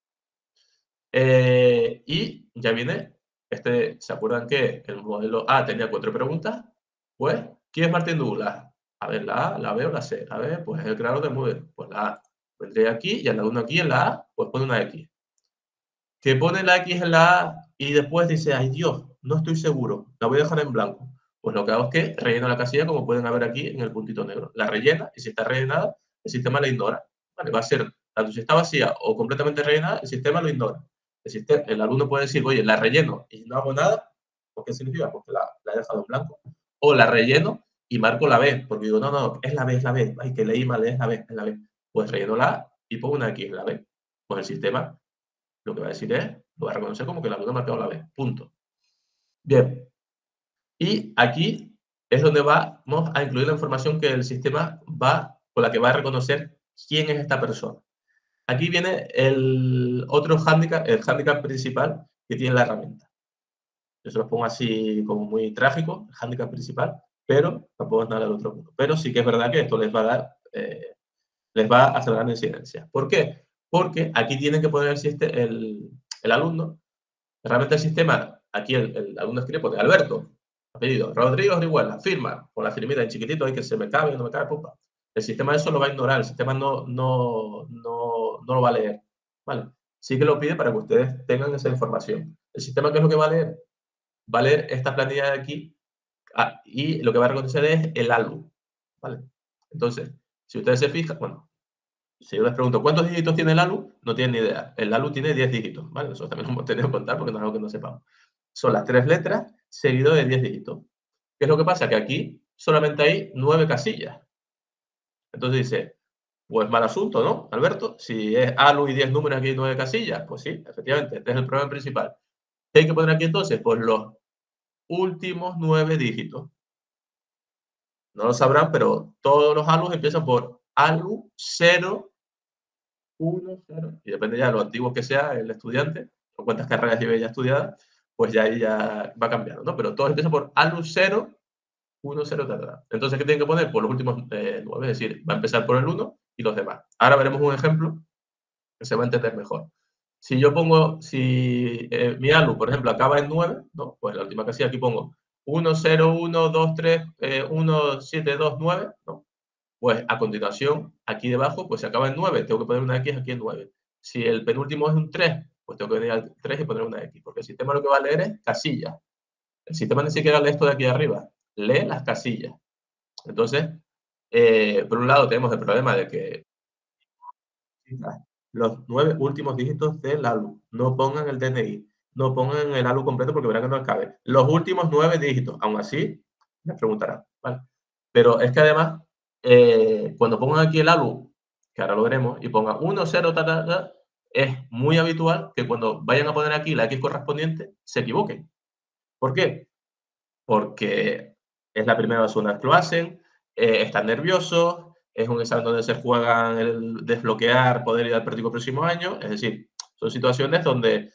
Eh, y ya viene, este, ¿se acuerdan que el modelo A tenía cuatro preguntas? Pues, ¿quién es Martín Douglas? A ver, la A, la B o la C. A ver, pues es el creador de Moodle. Pues la A. Vendré aquí y al lado uno aquí en la A, pues pone una X. Que pone la X en la A y después dice, ay Dios, no estoy seguro, la voy a dejar en blanco. Pues lo que hago es que relleno la casilla, como pueden ver aquí en el puntito negro. La rellena y si está rellenada, el sistema la ignora. ¿Vale? Va a ser, tanto si está vacía o completamente rellenada, el sistema lo ignora. El, sistema, el alumno puede decir, oye, la relleno y no hago nada. ¿Por qué significa? Porque la, la he dejado en blanco. O la relleno y marco la B, porque digo, no, no, es la B, es la B. Ay, que leí mal, es la B, es la B. Pues relleno la A y pongo una X en la B. Pues el sistema lo que va a decir es, lo va a reconocer como que el alumno ha marcado la B. Punto. Bien. Y aquí es donde vamos a incluir la información que el sistema va, con la que va a reconocer quién es esta persona. Aquí viene el otro hándicap, el hándicap principal que tiene la herramienta. Yo se los pongo así como muy trágico, el hándicap principal, pero tampoco es nada del otro mundo. Pero sí que es verdad que esto les va a dar, eh, les va a acelerar la incidencia. ¿Por qué? Porque aquí tienen que poner el, el, el alumno, realmente el sistema, aquí el, el alumno escribe, pone Alberto, apellido, Rodrigo Orihuela, firma, con la firmita en chiquitito, ahí que se me cabe, no me cabe, pupa. El sistema eso lo va a ignorar, el sistema no, no, no, no lo va a leer, ¿vale? Sí que lo pide para que ustedes tengan esa información. ¿El sistema qué es lo que va a leer? Va a leer esta planilla de aquí ah, y lo que va a reconocer es el álbum, ¿vale? Entonces, si ustedes se fijan, bueno, si yo les pregunto, ¿cuántos dígitos tiene el A L U? No tienen ni idea. El A L U tiene diez dígitos, ¿vale? Nosotros también lo hemos tenido que contar porque no es algo que no sepamos. Son las tres letras seguido de diez dígitos. ¿Qué es lo que pasa? Que aquí solamente hay nueve casillas. Entonces dice, pues mal asunto, ¿no, Alberto? Si es A L U y diez números, aquí hay nueve casillas. Pues sí, efectivamente, este es el problema principal. ¿Qué hay que poner aquí entonces? Pues los últimos nueve dígitos. No lo sabrán, pero todos los A L Us empiezan por A L U cero, uno, cero, y depende ya de lo antiguo que sea el estudiante, o cuántas carreras lleve ya estudiadas, pues ya ahí ya va cambiando, ¿no? Pero todos empiezan por A L U cero, uno, cero, ta, ta, ta. Entonces, ¿qué tienen que poner? Por los últimos eh, nueve, es decir, va a empezar por el uno y los demás. Ahora veremos un ejemplo que se va a entender mejor. Si yo pongo, si eh, mi A L U, por ejemplo, acaba en nueve, ¿no? Pues la última casilla aquí pongo uno, cero, uno, dos, tres, uno, siete, dos, nueve, ¿no? Pues a continuación, aquí debajo, pues se acaba en nueve, tengo que poner una X aquí en nueve. Si el penúltimo es un tres, pues tengo que venir al tres y poner una X, porque el sistema lo que va a leer es casillas. El sistema ni siquiera lee esto de aquí arriba, lee las casillas. Entonces, eh, por un lado tenemos el problema de que los nueve últimos dígitos del A L U, no pongan el D N I, no pongan el A L U completo porque verán que no cabe. Los últimos nueve dígitos, aún así, me preguntarán, ¿vale? Pero es que además, eh, cuando pongan aquí el A L U, que ahora lo veremos, y pongan uno, cero, ta, ta, ta, es muy habitual que cuando vayan a poner aquí la X correspondiente, se equivoquen. ¿Por qué? Porque es la primera vez que lo hacen, eh, están nerviosos, es un examen donde se juegan el desbloquear, poder ir al práctico el próximo año, es decir, son situaciones donde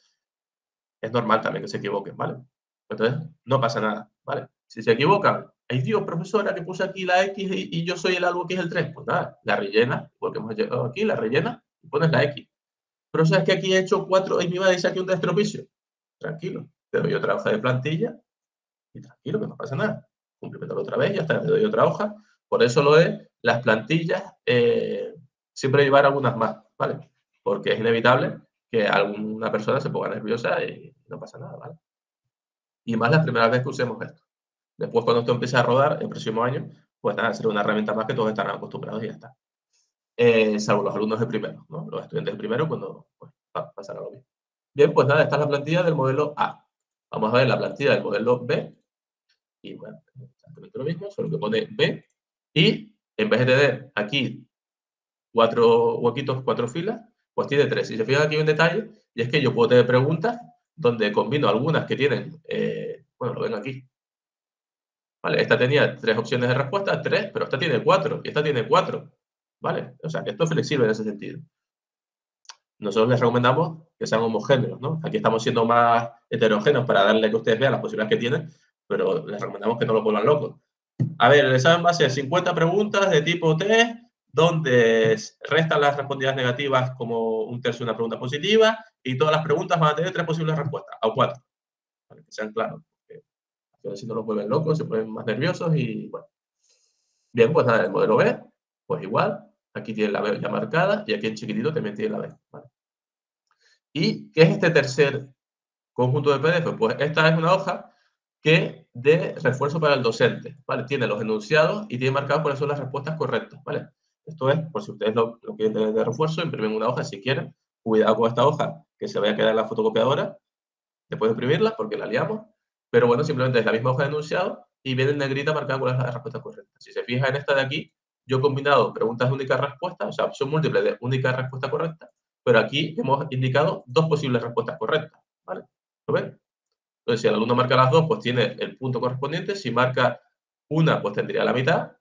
es normal también que se equivoquen, ¿vale? Entonces, no pasa nada, ¿vale? Si se equivocan, ay Dios, profesora, que puse aquí la X y, y yo soy el algo que es el tres, pues nada, la rellena, porque hemos llegado aquí, la rellena y pones la X. Pero sabes que aquí he hecho cuatro y me iba a decir aquí un destropicio. Tranquilo, te doy otra hoja de plantilla y tranquilo, que no pasa nada. Complementarlo otra vez y hasta le doy otra hoja. Por eso lo de las plantillas, eh, siempre llevar algunas más, ¿vale? Porque es inevitable que alguna persona se ponga nerviosa y no pasa nada, ¿vale? Y más la primera vez que usemos esto. Después, cuando esto empiece a rodar el próximo año, pues nada, será una herramienta más que todos estarán acostumbrados y ya está. Eh, salvo los alumnos de primero, ¿no? Los estudiantes de primero, cuando pues, pasará lo mismo. Bien, pues nada, esta es la plantilla del modelo A. Vamos a ver la plantilla del modelo B. Y bueno, exactamente lo mismo, solo que pone B. Y en vez de tener aquí cuatro huequitos, cuatro filas, pues tiene tres. Si se fijan aquí hay un detalle, y es que yo puedo tener preguntas donde combino algunas que tienen, eh, bueno, lo ven aquí. Vale, esta tenía tres opciones de respuesta, tres, pero esta tiene cuatro, y esta tiene cuatro. ¿Vale? O sea, que esto es flexible en ese sentido. Nosotros les recomendamos que sean homogéneos, ¿no? Aquí estamos siendo más heterogéneos para darle que ustedes vean las posibilidades que tienen, pero les recomendamos que no lo vuelvan locos. A ver, el examen va a ser cincuenta preguntas de tipo test, donde restan las respondidas negativas como un tercio de una pregunta positiva, y todas las preguntas van a tener tres posibles respuestas, o cuatro, para que sean claros. Porque si no los vuelven locos, se ponen más nerviosos y bueno. Bien, pues nada, el modelo B, pues igual, aquí tiene la B ya marcada y aquí en chiquitito también tiene la B. ¿Vale? ¿Y qué es este tercer conjunto de P D F? Pues esta es una hoja que de refuerzo para el docente, ¿vale? Tiene los enunciados y tiene marcado cuáles son las respuestas correctas, ¿vale? Esto es, por si ustedes lo, lo quieren tener de refuerzo, imprimen una hoja si quieren. Cuidado con esta hoja, que se vaya a quedar en la fotocopiadora, después de imprimirla, porque la liamos. Pero bueno, simplemente es la misma hoja de enunciado y viene en negrita marcada cuál es la respuesta correcta. Si se fija en esta de aquí, yo he combinado preguntas de única respuesta, o sea, opción múltiple de única respuesta correcta, pero aquí hemos indicado dos posibles respuestas correctas, ¿vale? ¿Lo ven? Entonces, si el alumno marca las dos, pues tiene el punto correspondiente. Si marca Una, pues tendría la mitad.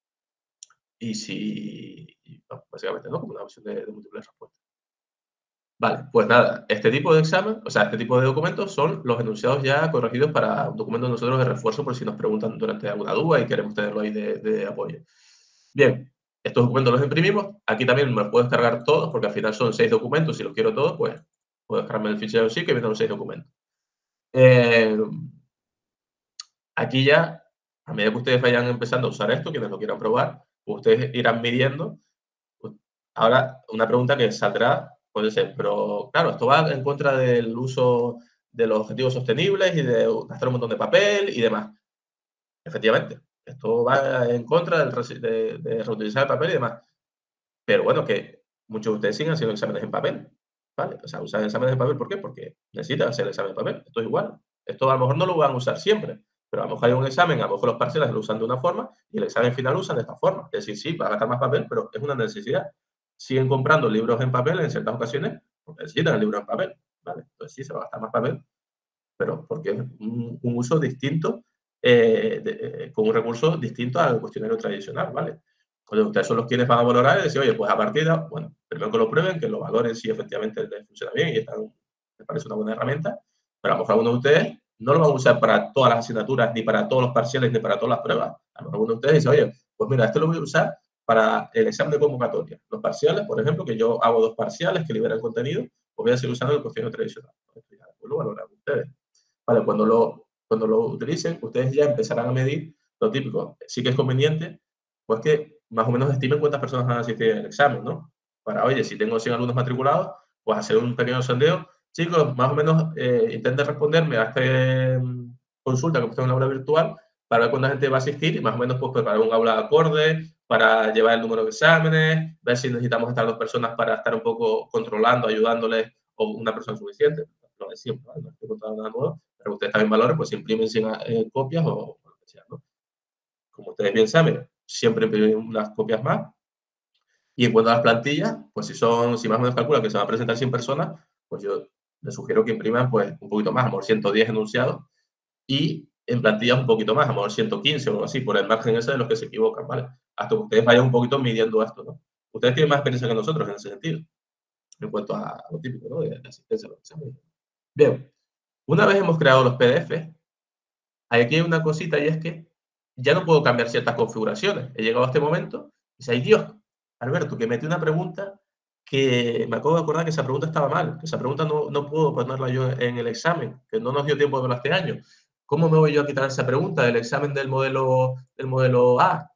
Y si, básicamente, ¿no? Como una opción de, de múltiples respuestas. Vale, pues nada, este tipo de examen, o sea, este tipo de documentos son los enunciados ya corregidos para un documento de nosotros de refuerzo por si nos preguntan durante alguna duda y queremos tenerlo ahí de, de apoyo. Bien, estos documentos los imprimimos. Aquí también me los puedo descargar todos porque al final son seis documentos. Si los quiero todos, pues puedo descargarme el fichero sí que vienen los seis documentos. Eh, aquí ya, a medida que ustedes vayan empezando a usar esto, quienes lo quieran probar, pues ustedes irán midiendo. Ahora, una pregunta que saldrá puede ser, pero claro, esto va en contra del uso de los objetivos sostenibles y de gastar un montón de papel y demás. Efectivamente, esto va en contra del, de, de reutilizar el papel y demás. Pero bueno, que muchos de ustedes siguen haciendo exámenes en papel, ¿vale? O sea, usan exámenes en papel, ¿por qué? Porque necesitan hacer el examen en papel. Esto es igual. Esto a lo mejor no lo van a usar siempre, pero a lo mejor hay un examen, a lo mejor los parciales lo usan de una forma y el examen final lo usan de esta forma. Es decir, sí, va a gastar más papel, pero es una necesidad. Siguen comprando libros en papel en ciertas ocasiones porque necesitan el libro en papel, ¿vale? Entonces sí, se va a gastar más papel, pero porque es un, un uso distinto, eh, de, eh, con un recurso distinto al cuestionario tradicional, ¿vale? Cuando ustedes son los quienes van a valorar y decir, oye, pues a partir de, bueno, primero que lo prueben, que lo valoren si efectivamente les funciona bien y están, les parece una buena herramienta, pero a lo mejor algunos de ustedes no lo van a usar para todas las asignaturas, ni para todos los parciales, ni para todas las pruebas. A lo mejor algunos de ustedes dicen, oye, pues mira, esto lo voy a usar para el examen de convocatoria. Los parciales, por ejemplo, que yo hago dos parciales que liberan contenido, pues voy a seguir usando el cuestionario tradicional. Esto ya lo valoran ustedes. Vale, cuando lo, cuando lo utilicen, ustedes ya empezarán a medir lo típico. Sí que es conveniente, pues que más o menos estimen cuántas personas van a asistir al examen, ¿no? Para, oye, si tengo cien alumnos matriculados, pues hacer un pequeño sondeo. Chicos, más o menos eh, intenten responderme a esta consulta que he puesto en un aula virtual para ver cuánta gente va a asistir y más o menos pues preparar un aula acorde para llevar el número de exámenes, ver si necesitamos estar dos personas para estar un poco controlando, ayudándoles o una persona suficiente. Lo de siempre, ¿vale? No estoy contando nada nuevo, pero ustedes también valoren, pues si imprimen cien eh, copias o, o lo que sea, ¿no? Como ustedes bien saben, siempre imprimen unas copias más. Y en cuanto a las plantillas, pues si son, si más o menos calcula que se van a presentar cien personas, pues yo les sugiero que impriman pues un poquito más, a lo mejor ciento diez enunciados, y en plantillas un poquito más, a lo mejor ciento quince o algo así, por el margen ese de los que se equivocan, ¿vale? Hasta que ustedes vayan un poquito midiendo esto, ¿no? Ustedes tienen más experiencia que nosotros en ese sentido, en cuanto a, a lo típico, ¿no? De, de asistencia a los exámenes. Bien, una vez hemos creado los P D F, aquí hay una cosita y es que ya no puedo cambiar ciertas configuraciones. He llegado a este momento y dice, ay Dios, Alberto, que metí una pregunta que me acabo de acordar que esa pregunta estaba mal, que esa pregunta no, no puedo ponerla yo en el examen, que no nos dio tiempo de verla este año. ¿Cómo me voy yo a quitar esa pregunta del examen del modelo, del modelo A?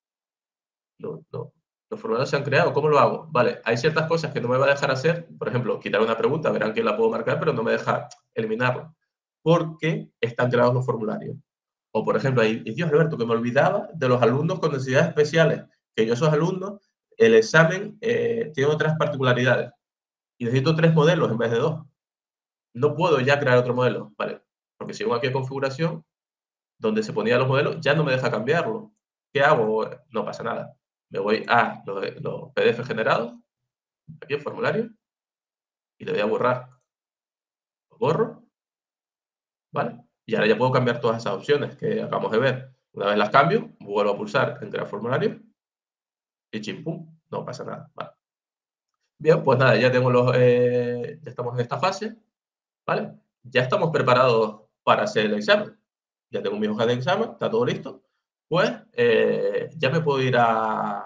No, no. Los formularios se han creado, ¿cómo lo hago? Vale, hay ciertas cosas que no me va a dejar hacer, por ejemplo, quitar una pregunta, verán que la puedo marcar, pero no me deja eliminarla, porque están creados los formularios. O, por ejemplo, hay, Dios, Alberto, que me olvidaba de los alumnos con necesidades especiales, que yo esos alumnos, el examen eh, tiene otras particularidades y necesito tres modelos en vez de dos. No puedo ya crear otro modelo, ¿vale? Porque si vengo aquí a configuración, donde se ponían los modelos, ya no me deja cambiarlo. ¿Qué hago? No pasa nada. Me voy a los, los P D F generados, aquí en formulario, y le voy a borrar. Lo borro, ¿vale? Y ahora ya puedo cambiar todas esas opciones que acabamos de ver. Una vez las cambio, vuelvo a pulsar en crear formulario y chimpum, no pasa nada. Vale. Bien, pues nada, ya tengo los, eh, ya estamos en esta fase, ¿vale? Ya estamos preparados para hacer el examen. Ya tengo mi hoja de examen, está todo listo. Pues eh, ya me puedo ir a,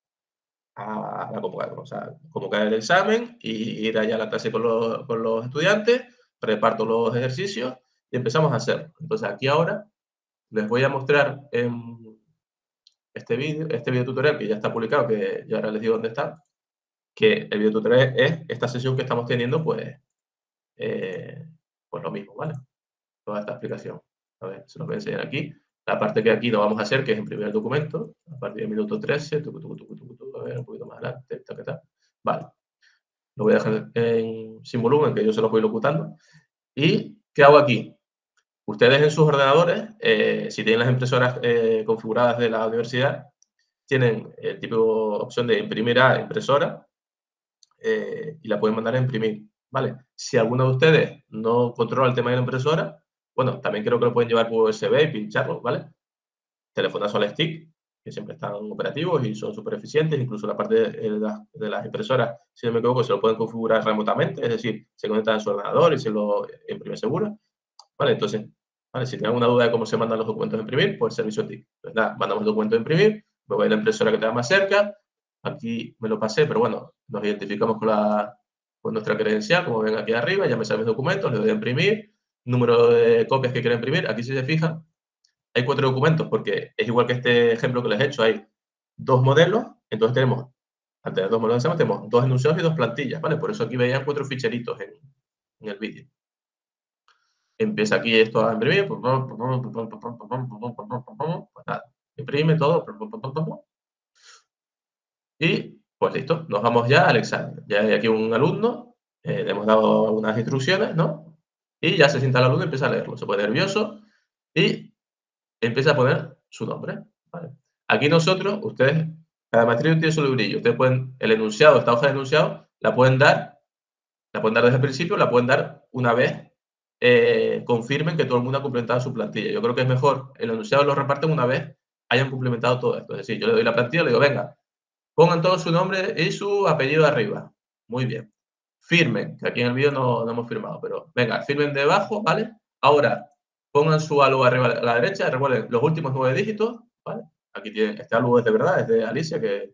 a la convocatoria, o sea, convocar el examen y ir allá a la clase con los, con los estudiantes, reparto los ejercicios y empezamos a hacerlo. Entonces aquí ahora les voy a mostrar en este vídeo, este video tutorial que ya está publicado, que yo ahora les digo dónde está, que el video tutorial es esta sesión que estamos teniendo, pues, eh, pues lo mismo, ¿vale? Toda esta explicación. A ver, se los voy a enseñar aquí. La parte que aquí no vamos a hacer, que es imprimir el documento, a partir del minuto trece, tucu, tucu, tucu, tucu, tucu, a ver, un poquito más adelante, ta, ta, ta. Vale. Lo voy a dejar en, sin volumen, que yo se los voy locutando. ¿Y qué hago aquí? Ustedes en sus ordenadores, eh, si tienen las impresoras eh, configuradas de la universidad, tienen el tipo de opción de imprimir a impresora eh, y la pueden mandar a imprimir, ¿vale? Si alguno de ustedes no controla el tema de la impresora, bueno, también creo que lo pueden llevar por U S B y pincharlo, ¿vale? telefonazo al stick, que siempre están operativos y son súper eficientes. Incluso la parte de, de, las, de las impresoras, si no me equivoco, se lo pueden configurar remotamente, es decir, se conectan a su ordenador y se lo imprime seguro. Vale, entonces, vale, si tienen alguna duda de cómo se mandan los documentos a imprimir, pues servicio TIC. Pues nada, mandamos el documento a imprimir, me voy a la impresora que tenga más cerca. Aquí me lo pasé, pero bueno, nos identificamos con, la, con nuestra credencial, como ven aquí arriba, ya me salen mis documentos, le doy a imprimir, número de copias que quiero imprimir. Aquí, si se fijan, hay cuatro documentos, porque es igual que este ejemplo que les he hecho, hay dos modelos, entonces tenemos, al tener dos modelos, tenemos dos enunciados y dos plantillas, ¿vale? Por eso aquí veían cuatro ficheritos en, en el vídeo. Empieza aquí esto a imprimir, pues nada, imprime todo, y pues listo, nos vamos ya al examen. Ya hay aquí un alumno, eh, le hemos dado unas instrucciones, ¿no? Y ya se sienta el alumno y empieza a leerlo. Se pone nervioso y empieza a poner su nombre, ¿vale? Aquí nosotros, ustedes, cada maestría tiene su librillo. Ustedes pueden, el enunciado, esta hoja de enunciado, la pueden dar, la pueden dar desde el principio, la pueden dar una vez eh, confirmen que todo el mundo ha complementado su plantilla. Yo creo que es mejor, el enunciado lo reparten una vez hayan complementado todo esto. Es decir, yo le doy la plantilla y le digo, venga, pongan todo su nombre y su apellido arriba. Muy bien. Firmen, que aquí en el vídeo no, no hemos firmado, pero venga, firmen debajo, ¿vale? Ahora, pongan su algo arriba a la derecha, recuerden los últimos nueve dígitos, ¿vale? Aquí tienen, este algo es de verdad, es de Alicia, que,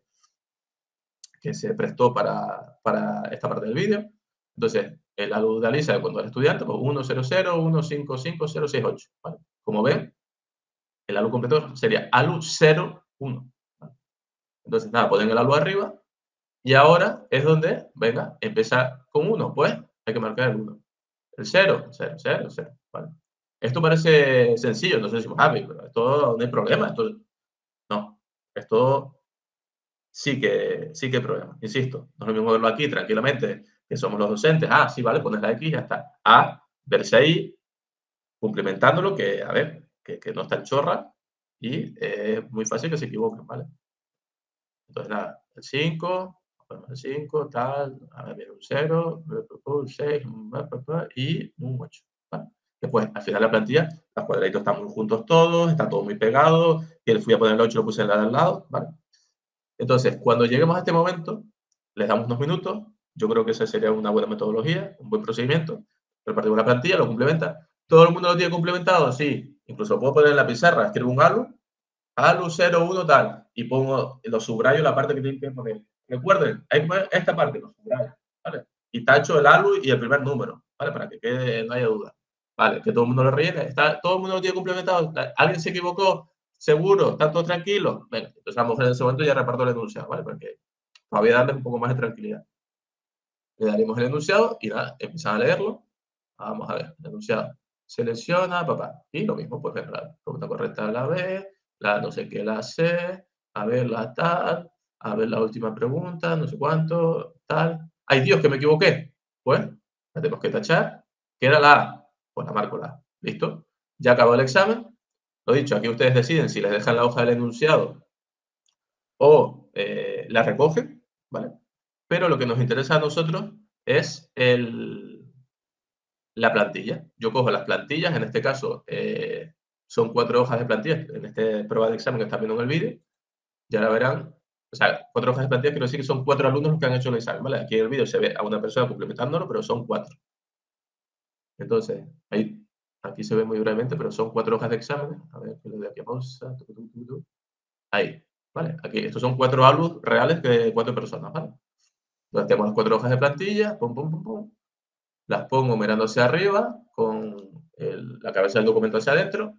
que se prestó para, para esta parte del vídeo. Entonces, el alumno de Alicia, cuando era estudiante, pues uno cero cero uno cinco cinco cero seis ocho, ¿vale? Como ven, el alumno completo sería alu cero uno, ¿vale? Entonces, nada, ponen el alumno arriba y ahora es donde, venga, empieza con uno, pues hay que marcar el uno. El cero, cero, cero, cero, ¿vale? Esto parece sencillo, no sé si decimos, ah, pero esto no hay problema, esto, no, esto sí que, sí que hay problema, insisto, no es lo mismo verlo aquí tranquilamente, que somos los docentes, ah, sí, vale, pones la X y ya está, a verse ahí cumplimentándolo, que, a ver, que, que no está en chorra y es eh, muy fácil que se equivoquen, ¿vale? Entonces, nada, el cinco, el cinco, tal, a ver, viene un cero, un seis, y un ocho, ¿vale? Después, al final de la plantilla, los cuadraditos están muy juntos todos, está todo muy pegado, y el fui a poner el ocho y lo puse en la de al lado, ¿vale? Entonces, cuando lleguemos a este momento, les damos unos minutos, yo creo que esa sería una buena metodología, un buen procedimiento, repartimos la plantilla, lo complementa, ¿todo el mundo lo tiene complementado? Sí, incluso lo puedo poner en la pizarra, escribo un alu, alu cero uno tal, y pongo, lo subrayo la parte que tienen que poner. Recuerden, hay que poner esta parte, lo subrayo, ¿vale? Y tacho el alu y el primer número, ¿vale? Para que quede, no haya duda. Vale, que todo el mundo lo rellene, está, todo el mundo lo tiene complementado, alguien se equivocó, seguro, están todos tranquilos. Venga, entonces a lo mejor en ese momento ya reparto el enunciado, ¿vale? Porque todavía darle un poco más de tranquilidad. Le daremos el enunciado y nada, empiezan a leerlo. Vamos a ver, el enunciado. Selecciona, papá. Y lo mismo, pues ver la pregunta correcta la B, la no sé qué la C, a ver la tal, a ver la última pregunta, no sé cuánto, tal. ¡Ay, Dios, que me equivoqué! Pues la tenemos que tachar. ¿Qué era la A? Pues la marco la A. ¿Listo? Ya acabó el examen. Lo dicho, aquí ustedes deciden si les dejan la hoja del enunciado o eh, la recogen, ¿vale? Pero lo que nos interesa a nosotros es el, la plantilla. Yo cojo las plantillas, en este caso eh, son cuatro hojas de plantillas, en esta prueba de examen que están viendo en el vídeo, y ahora verán, o sea, cuatro hojas de plantillas quiero decir que son cuatro alumnos los que han hecho el examen, ¿vale? Aquí en el vídeo se ve a una persona complementándolo, pero son cuatro. Entonces, ahí, aquí se ve muy brevemente, pero son cuatro hojas de examen. A ver, que le doy aquí a pausa. Ahí, ¿vale? Aquí, estos son cuatro alumnos reales de cuatro personas, ¿vale? Entonces tenemos las cuatro hojas de plantilla, pum, pum, pum, pum. Las pongo mirando hacia arriba, con el, la cabeza del documento hacia adentro.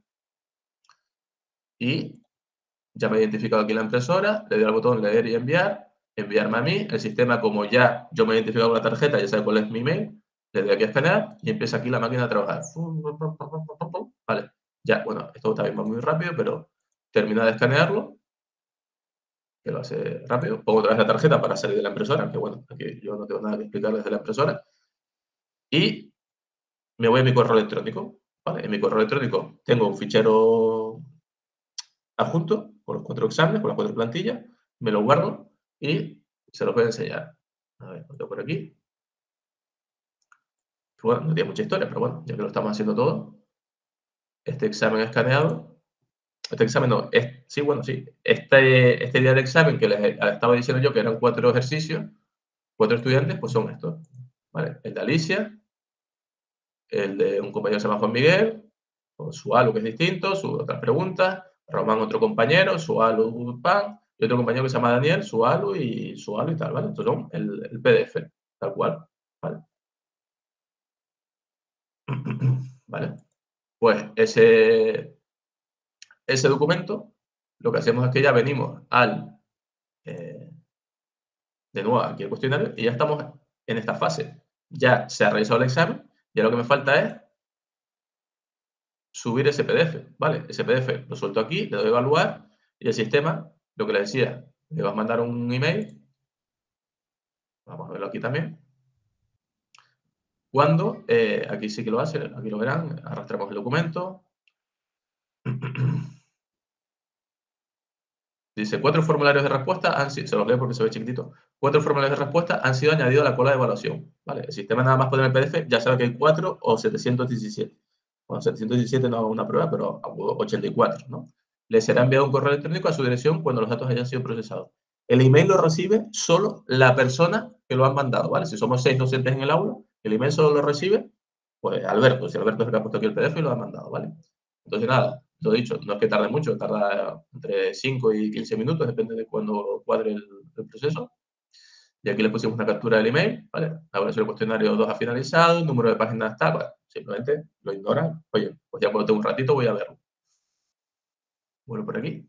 Y ya me he identificado aquí la impresora, le doy al botón leer y enviar, enviarme a mí. El sistema, como ya yo me he identificado con la tarjeta, ya sabe cuál es mi email, le doy aquí a escanear y empieza aquí la máquina a trabajar. Vale, ya, bueno, esto también va muy rápido, pero termina de escanearlo, que lo hace rápido. Pongo otra vez la tarjeta para salir de la impresora, que bueno, aquí yo no tengo nada que explicar desde la impresora. Y me voy a mi correo electrónico, ¿vale? En mi correo electrónico tengo un fichero adjunto con los cuatro exámenes, con las cuatro plantillas, me lo guardo y se los voy a enseñar. A ver, lo tengo por aquí. Bueno, no tiene mucha historia, pero bueno, ya que lo estamos haciendo todo, este examen escaneado, este examen no, es, sí, bueno, sí, este, este día de examen que les estaba diciendo yo que eran cuatro ejercicios, cuatro estudiantes, pues son estos, ¿vale? El de Alicia, el de un compañero que se llama Juan Miguel, con su algo que es distinto, sus otras preguntas, Román otro compañero, su alu pan, y otro compañero que se llama Daniel, su alu y su alu y tal, ¿vale? Estos son el, el P D F, tal cual, ¿vale? ¿Vale? Pues ese, ese documento, lo que hacemos es que ya venimos al, eh, de nuevo aquí el cuestionario y ya estamos en esta fase. Ya se ha realizado el examen, ya lo que me falta es subir ese P D F, ¿vale? Ese P D F lo suelto aquí, le doy a evaluar y el sistema, lo que le decía, le va a mandar un email, vamos a verlo aquí también, cuando, eh, aquí sí que lo hace, aquí lo verán, arrastramos el documento, dice, cuatro formularios de respuesta han sido, se los leo porque se ve chiquitito, cuatro formularios de respuesta han sido añadidos a la cola de evaluación, ¿vale? El sistema nada más pone en el P D F, ya sabe que hay cuatro o setecientos diecisiete. Bueno, setecientos diecisiete no es una prueba, pero ochenta y cuatro, ¿no? Le será enviado un correo electrónico a su dirección cuando los datos hayan sido procesados. El email lo recibe solo la persona que lo han mandado, ¿vale? Si somos seis docentes en el aula, el email solo lo recibe, pues Alberto, si Alberto es el que ha puesto aquí el P D F y lo ha mandado, ¿vale? Entonces, nada, lo dicho, no es que tarde mucho, tarda entre cinco y quince minutos, depende de cuándo cuadre el, el proceso. Y aquí le pusimos una captura del email, ¿vale? Ahora el cuestionario dos ha finalizado, el número de páginas está, bueno, simplemente lo ignoran. Oye, pues ya cuando tengo un ratito voy a verlo. Bueno, por aquí.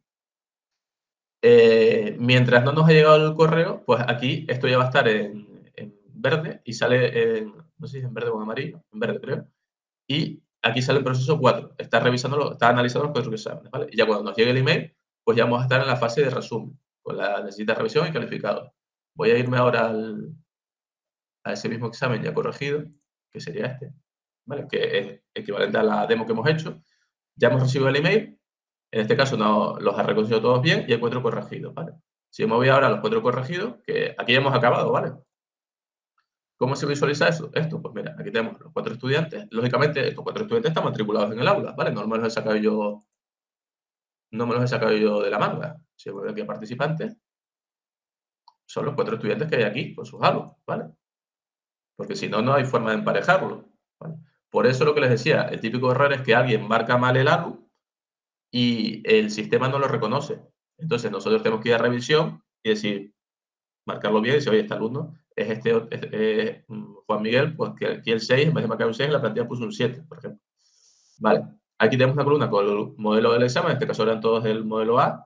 Eh, mientras no nos ha llegado el correo, pues aquí esto ya va a estar en, en verde y sale en, no sé si es en verde o en amarillo, en verde creo. Y aquí sale el proceso cuatro, está revisando, está analizando los cuatro exámenes, ¿vale? Y ya cuando nos llegue el email, pues ya vamos a estar en la fase de resumen, con la necesita revisión y calificado. Voy a irme ahora al, a ese mismo examen ya corregido, que sería este, ¿vale? Que es equivalente a la demo que hemos hecho. Ya hemos recibido el email, en este caso no, los ha reconocido todos bien y hay cuatro corregidos, ¿vale? Si me voy ahora a los cuatro corregidos, que aquí ya hemos acabado, ¿vale? ¿Cómo se visualiza eso? Esto, pues mira, aquí tenemos los cuatro estudiantes. Lógicamente, estos cuatro estudiantes están matriculados en el aula, ¿vale? No me los he sacado yo, no me los he sacado yo de la manga. Si voy aquí a participantes, son los cuatro estudiantes que hay aquí con sus alos, ¿vale? Porque si no, no hay forma de emparejarlo, ¿vale? Por eso lo que les decía, el típico error es que alguien marca mal el alu y el sistema no lo reconoce. Entonces nosotros tenemos que ir a revisión y decir, marcarlo bien y decir, oye, este alumno es este, es, es, Juan Miguel, pues que aquí el seis, en vez de marcar un seis, en la plantilla puso un siete, por ejemplo. Vale, aquí tenemos una columna con el modelo del examen, en este caso eran todos el modelo A,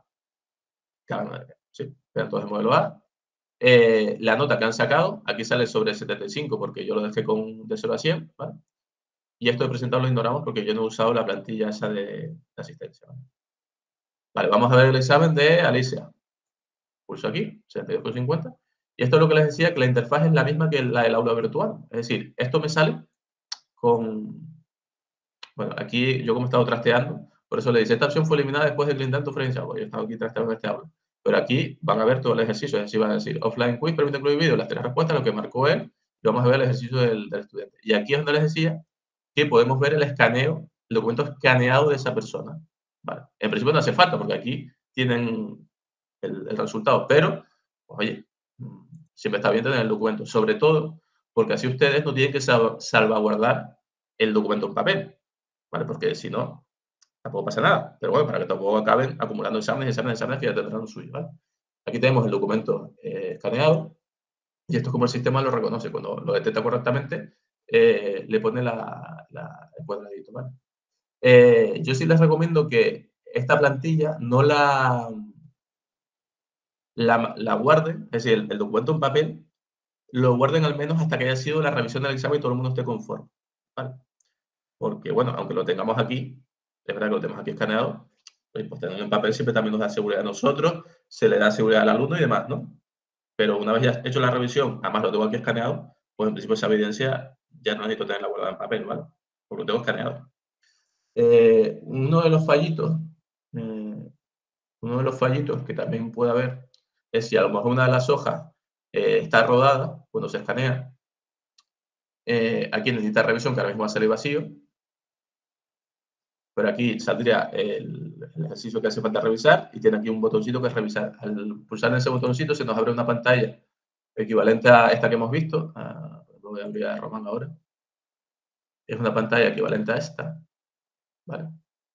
sí, eran todos el modelo A. Eh, la nota que han sacado, aquí sale sobre setenta y cinco porque yo lo dejé con de cero a cien, ¿vale? Y esto de presentar lo ignoramos porque yo no he usado la plantilla esa de, de asistencia, ¿vale? Vale, vamos a ver el examen de Alicia. Pulso aquí, setenta y dos coma cincuenta. Y esto es lo que les decía, que la interfaz es la misma que la del aula virtual. Es decir, esto me sale con... Bueno, aquí yo como he estado trasteando, por eso le dice, esta opción fue eliminada después del intento presencial. Yo he estado aquí trasteando en este aula. Pero aquí van a ver todo el ejercicio. Es decir, van a decir, offline quiz permite incluir vídeo, las tres respuestas, lo que marcó él, y vamos a ver el ejercicio del, del estudiante. Y aquí es donde les decía que podemos ver el escaneo, el documento escaneado de esa persona. Vale. En principio no hace falta, porque aquí tienen el, el resultado, pero, pues, oye, siempre está bien tener el documento, sobre todo porque así ustedes no tienen que salvaguardar el documento en papel, ¿vale? Porque si no, tampoco pasa nada. Pero bueno, para que tampoco acaben acumulando exámenes, exámenes, exámenes que ya tendrán lo suyo, ¿vale? Aquí tenemos el documento eh, escaneado y esto es como el sistema lo reconoce. Cuando lo detecta correctamente, eh, le pone la, la, el cuadradito, ¿vale? Eh, yo sí les recomiendo que esta plantilla no la, la, la guarden, es decir, el, el documento en papel, lo guarden al menos hasta que haya sido la revisión del examen y todo el mundo esté conforme, ¿vale? Porque, bueno, aunque lo tengamos aquí, es verdad que lo tenemos aquí escaneado, pues tenerlo en papel siempre también nos da seguridad a nosotros, se le da seguridad al alumno y demás, ¿no? Pero una vez ya hecho la revisión, además lo tengo aquí escaneado, pues en principio esa evidencia ya no necesito tenerla guardada en papel, ¿vale? Porque lo tengo escaneado. Eh, uno de los fallitos, eh, uno de los fallitos que también puede haber es si a lo mejor una de las hojas eh, está rodada cuando se escanea. Eh, aquí necesita revisión, que ahora mismo va a salir vacío. pero aquí saldría el, el ejercicio que hace falta revisar y tiene aquí un botoncito que es revisar. Al pulsar en ese botoncito se nos abre una pantalla equivalente a esta que hemos visto. Uh, lo voy a abrir a Román ahora. Es una pantalla equivalente a esta, ¿vale?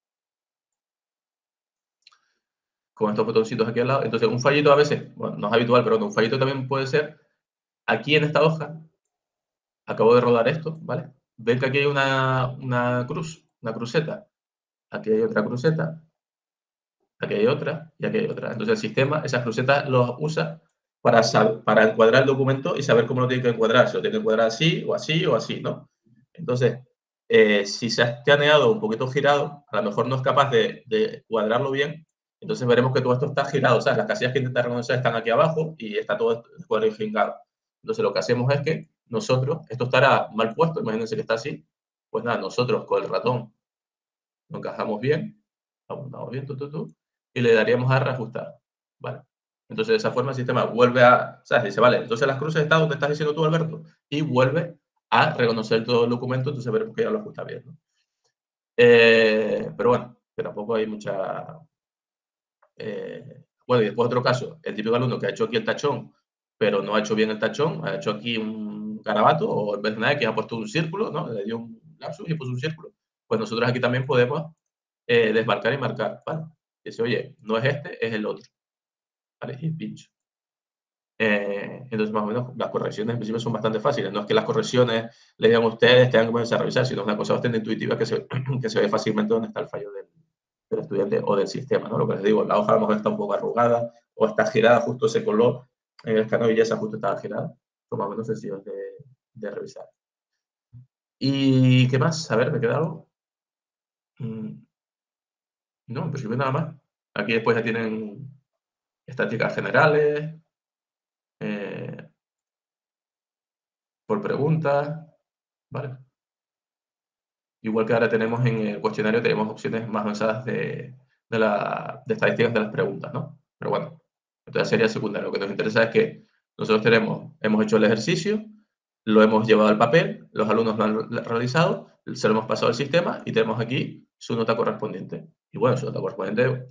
Con estos botoncitos aquí al lado. Entonces, un fallito a veces, bueno, no es habitual, pero un fallito también puede ser aquí en esta hoja. Acabo de rodar esto, ¿vale? Ven que aquí hay una, una cruz, una cruceta. Aquí hay otra cruceta. Aquí hay otra y aquí hay otra. Entonces, el sistema, esas crucetas los usa para, para encuadrar el documento y saber cómo lo tiene que encuadrar. Si lo tiene que encuadrar así, o así, o así, ¿no? Entonces, eh, si se ha escaneado un poquito girado, a lo mejor no es capaz de, de cuadrarlo bien. Entonces veremos que todo esto está girado, o sea, las casillas que intenta reconocer están aquí abajo y está todo escuadrificado. Entonces lo que hacemos es que nosotros, esto estará mal puesto, imagínense que está así, pues nada, nosotros con el ratón lo encajamos bien, apuntamos bien, tú, tú, tú, y le daríamos a reajustar, ¿vale? Entonces de esa forma el sistema vuelve a, o sea, dice, vale, entonces las cruces están donde estás diciendo tú, Alberto, y vuelve a reconocer todo el documento, entonces veremos que ya lo ajusta bien, ¿no? Eh, pero bueno, que tampoco hay mucha... Eh, bueno, y después otro caso, el típico alumno que ha hecho aquí el tachón, pero no ha hecho bien el tachón, ha hecho aquí un garabato, o en vez de nada que ha puesto un círculo, ¿no? Le dio un lapsus y puso un círculo. Pues nosotros aquí también podemos eh, desmarcar y marcar, ¿vale? Dice, oye, no es este, es el otro, ¿vale? Y pincho. Eh, entonces, más o menos, las correcciones en principio son bastante fáciles. No es que las correcciones le digan a ustedes, tengan que comenzar a revisar, sino es una cosa bastante intuitiva que se, que se ve fácilmente dónde está el fallo del, del estudiante o del sistema, ¿no? Lo que les digo, la hoja a lo mejor está un poco arrugada o está girada justo ese color. En el escaneo ya esa justo estaba girada. Son más o menos sencillos de, de revisar. ¿Y qué más? A ver, ¿me queda algo? Mm, no, en principio nada más. Aquí después ya tienen estadísticas generales, eh, por preguntas, ¿vale? Igual que ahora tenemos en el cuestionario, tenemos opciones más avanzadas de, de, la, de estadísticas de las preguntas, ¿no? Pero bueno, entonces sería secundario. Lo que nos interesa es que nosotros tenemos, hemos hecho el ejercicio, lo hemos llevado al papel, los alumnos lo han realizado, se lo hemos pasado al sistema y tenemos aquí su nota correspondiente. Y bueno, su nota correspondiente,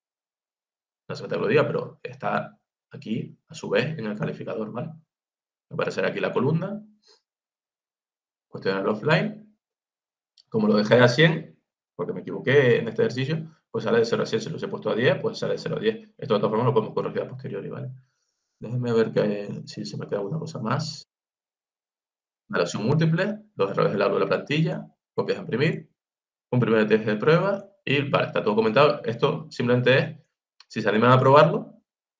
no sé qué te lo diga, pero está aquí, a su vez, en el calificador, ¿vale? Va a aparecer aquí la columna, cuestionario offline. Como lo dejé a cien, porque me equivoqué en este ejercicio, pues sale de cero a cien. Si lo he puesto a diez, pues sale de cero a diez. Esto de todas formas lo podemos corregir a posteriori, ¿vale? Déjenme ver que, si se me queda alguna cosa más. Relación múltiple, los errores del aula de la plantilla, copias a imprimir, un primer test de prueba y, vale, está todo comentado. Esto simplemente es, si se animan a probarlo,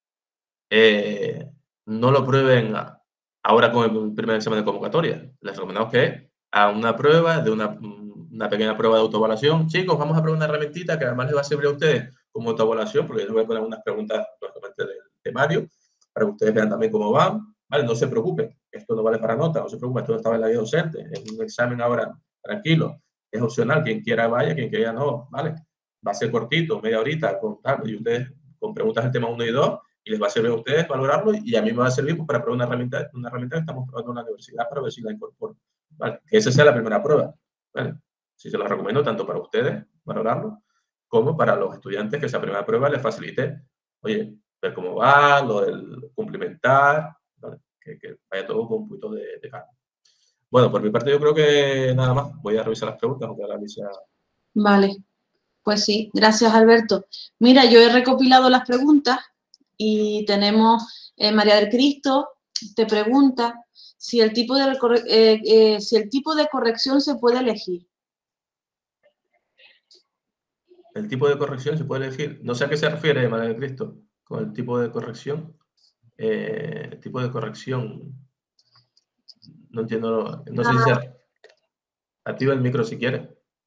eh, no lo prueben ahora con el primer examen de convocatoria. Les recomendamos que a una prueba, de una, una pequeña prueba de autoevaluación. Chicos, vamos a probar una herramientita que además les va a servir a ustedes como autoevaluación, porque yo les voy a poner unas preguntas lógicamente del temario, para que ustedes vean también cómo van. Vale, no se preocupen, esto no vale para nota, no se preocupen, esto no estaba en la guía docente, es un examen ahora, tranquilo, es opcional, quien quiera vaya, quien quiera no, ¿vale? Va a ser cortito, media horita, con tal, y ustedes con preguntas del tema uno y dos, y les va a servir a ustedes valorarlo y a mí me va a servir pues, para probar una herramienta, una herramienta que estamos probando en la universidad para ver si la incorporo. ¿Vale? Que esa sea la primera prueba. ¿Vale? Sí, se los recomiendo tanto para ustedes valorarlo como para los estudiantes que esa primera prueba les facilite, oye, ver cómo va, lo del cumplimentar, ¿vale? que, que vaya todo con un poquito de, de calma. Bueno, por mi parte yo creo que nada más. Voy a revisar las preguntas, aunque ahora Alicia... Vale, pues sí, gracias Alberto. Mira, yo he recopilado las preguntas y tenemos, eh, María del Cristo te pregunta si el, tipo de, eh, eh, si el tipo de corrección se puede elegir. El tipo de corrección se puede elegir. No sé a qué se refiere María del Cristo con el tipo de corrección. Eh, el tipo de corrección... No entiendo, no sé si se... Activa el micro si quieres.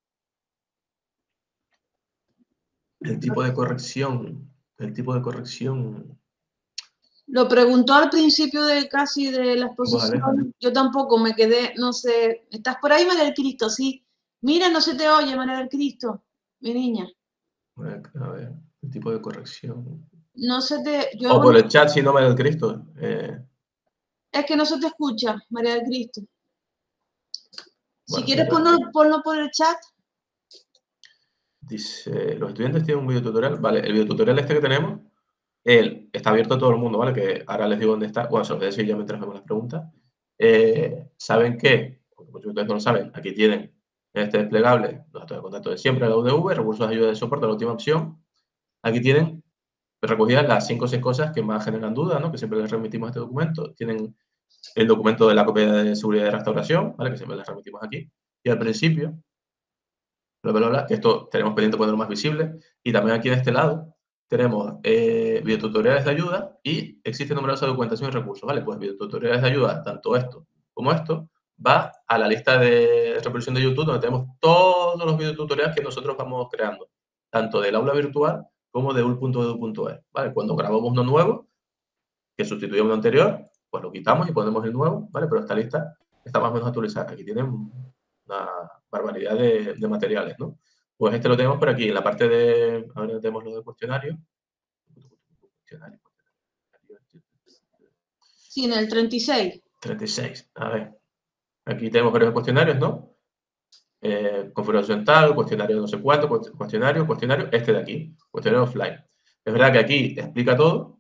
El tipo de corrección, el tipo de corrección... Lo preguntó al principio de casi de la exposición. Vale. Yo tampoco me quedé, no sé. ¿Estás por ahí, María del Cristo? Sí. Mira, no se te oye, María del Cristo, mi niña. A ver, el tipo de corrección... No se te... Yo o por el chat, si no, María del Cristo. Eh... Es que no se te escucha, María del Cristo. Bueno, si quieres, ponlo, ponlo por el chat. Dice, los estudiantes tienen un videotutorial. Vale, el videotutorial este que tenemos, él está abierto a todo el mundo, ¿vale? Que ahora les digo dónde está. Bueno, se los voy a decir ya mientras vemos las preguntas. Eh, ¿Saben qué? Porque muchos de ustedes no lo saben. Aquí tienen este desplegable, los datos de contacto de siempre, la U D V, recursos de ayuda de soporte, la última opción. Aquí tienen recogidas las cinco o seis cosas que más generan dudas, ¿no? Que siempre les remitimos a este documento. Tienen el documento de la copia de seguridad y restauración, ¿vale? Que siempre les remitimos aquí. Y al principio, bla, bla, bla, que esto tenemos pendiente ponerlo más visible. Y también aquí en este lado tenemos eh, videotutoriales de ayuda y existe numerosa documentación y recursos, ¿vale? Pues videotutoriales de ayuda, tanto esto como esto, va a la lista de reproducción de YouTube, donde tenemos todos los videotutoriales que nosotros vamos creando, tanto del aula virtual como de u l punto edu punto e s, ¿vale? Cuando grabamos uno nuevo, que sustituye a uno anterior, pues lo quitamos y ponemos el nuevo, ¿vale? Pero esta lista está más o menos actualizada. Aquí tienen una barbaridad de, de materiales, ¿no? Pues este lo tenemos por aquí, en la parte de... Ahora tenemos lo de cuestionario. Sí, en el treinta y seis. treinta y seis, a ver. Aquí tenemos varios cuestionarios, ¿no? Eh, configuración tal, cuestionario no sé cuánto, cuestionario, cuestionario, este de aquí, cuestionario offline. Es verdad que aquí explica todo,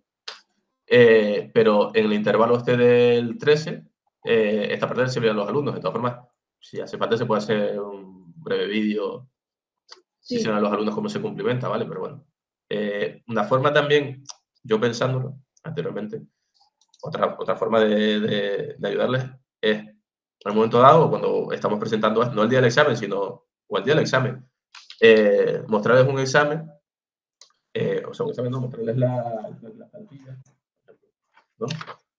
eh, pero en el intervalo este del trece, eh, esta parte se ve a los alumnos. De todas formas, si hace falta se puede hacer un breve vídeo Sí. diciendo a los alumnos cómo se cumplimenta, ¿vale? Pero bueno, eh, una forma también, yo pensándolo anteriormente, otra, otra forma de, de, de ayudarles es, en el momento dado, cuando estamos presentando, no el día del examen, sino o el día del examen, eh, mostrarles un examen, eh, o sea, un examen no, mostrarles la, la, la plantilla, ¿no?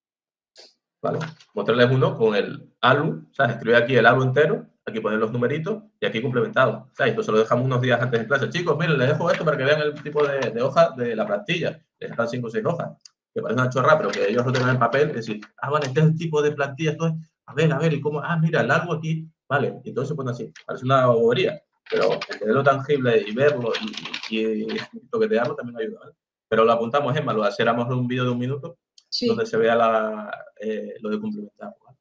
¿Vale? Mostrarles uno con el álbum, ¿sabes? Escribir aquí el álbum entero, aquí poner los numeritos y aquí complementado, ¿sabes? Entonces lo dejamos unos días antes de clase. Chicos, miren, les dejo esto para que vean el tipo de, de hoja de la plantilla. Les dejan cinco o seis hojas, que parece una chorrada, pero que ellos lo tengan en papel, y decir, ah, vale, este es el tipo de plantilla, esto es, a ver, a ver, y cómo, ah, mira, el largo aquí, vale, y entonces se pone así. Parece una bobería, pero tenerlo tangible y verlo y, y, y toquetearlo también ayuda, ¿vale? Pero lo apuntamos, Emma, lo hacemos un vídeo de un minuto, sí, donde se vea la, eh, lo de complementar. ¿Vale?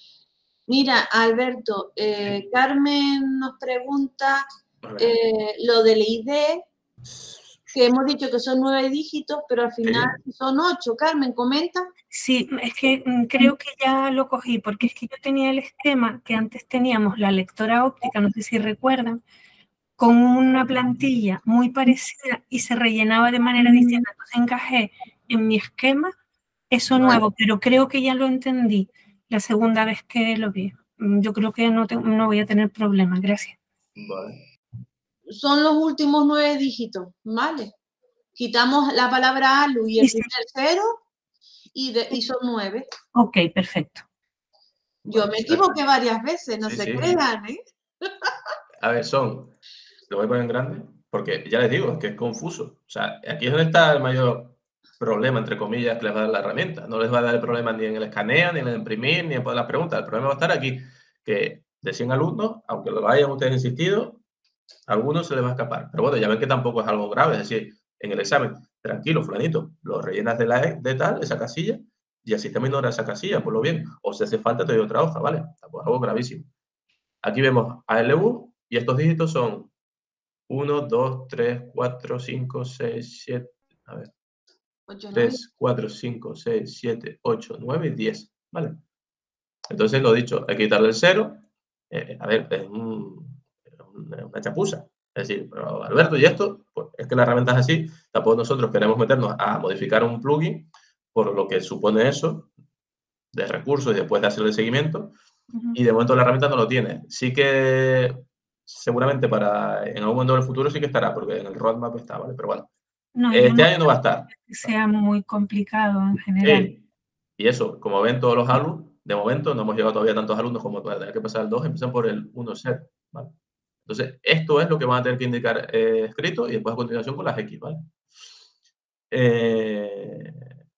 Mira, Alberto, eh, Carmen nos pregunta eh, lo del I D, que hemos dicho que son nueve dígitos, pero al final sí son ocho. Carmen, comenta. Sí, es que creo que ya lo cogí, porque es que yo tenía el esquema que antes teníamos, la lectora óptica, no sé si recuerdan, con una plantilla muy parecida y se rellenaba de manera distinta. Entonces encajé en mi esquema eso nuevo, pero creo que ya lo entendí la segunda vez que lo vi. Yo creo que no, te, no voy a tener problemas. Gracias. Vale. Son los últimos nueve dígitos, ¿vale? Quitamos la palabra alu y el tercero y, de, y son nueve. Ok, perfecto. Yo me equivoqué varias veces, no sí, se sí. crean, ¿eh? A ver, son, lo voy a poner en grande, porque ya les digo, es que es confuso. O sea, aquí es donde está el mayor problema, entre comillas, que les va a dar la herramienta. No les va a dar el problema ni en el escaneo, ni en el imprimir, ni en poner las preguntas. El problema va a estar aquí, que de cien alumnos, aunque lo hayan ustedes insistido, a algunos se les va a escapar. Pero bueno, ya ven que tampoco es algo grave. Es decir, en el examen, tranquilo, fulanito, lo rellenas de, la, de tal, esa casilla, y el sistema ignora esa casilla, por lo bien. O si hace falta, te doy otra hoja, ¿vale? Tampoco es algo gravísimo. Aquí vemos A L U y estos dígitos son uno, dos, tres, cuatro, cinco, seis, siete, a ver, tres, cuatro, cinco, seis, siete, ocho, nueve y diez, ¿vale? Entonces, lo dicho, hay que quitarle el cero. Eh, a ver, es un, una chapuza. Es decir, pero Alberto, ¿y esto? Pues es que la herramienta es así. Tampoco nosotros queremos meternos a modificar un plugin por lo que supone eso de recursos y después de hacerle seguimiento. Uh-huh. Y de momento la herramienta no lo tiene. Sí que seguramente para en algún momento del futuro sí que estará, porque en el roadmap está, ¿vale? Pero bueno, no, este no año no va a estar. Que sea muy complicado en general. Sí. Y eso, como ven todos los alumnos, de momento no hemos llegado todavía a tantos alumnos como para tener que pasar al dos, empiezan por el uno cero, ¿vale? Entonces, esto es lo que van a tener que indicar eh, escrito y después a continuación con las X, ¿vale? Eh,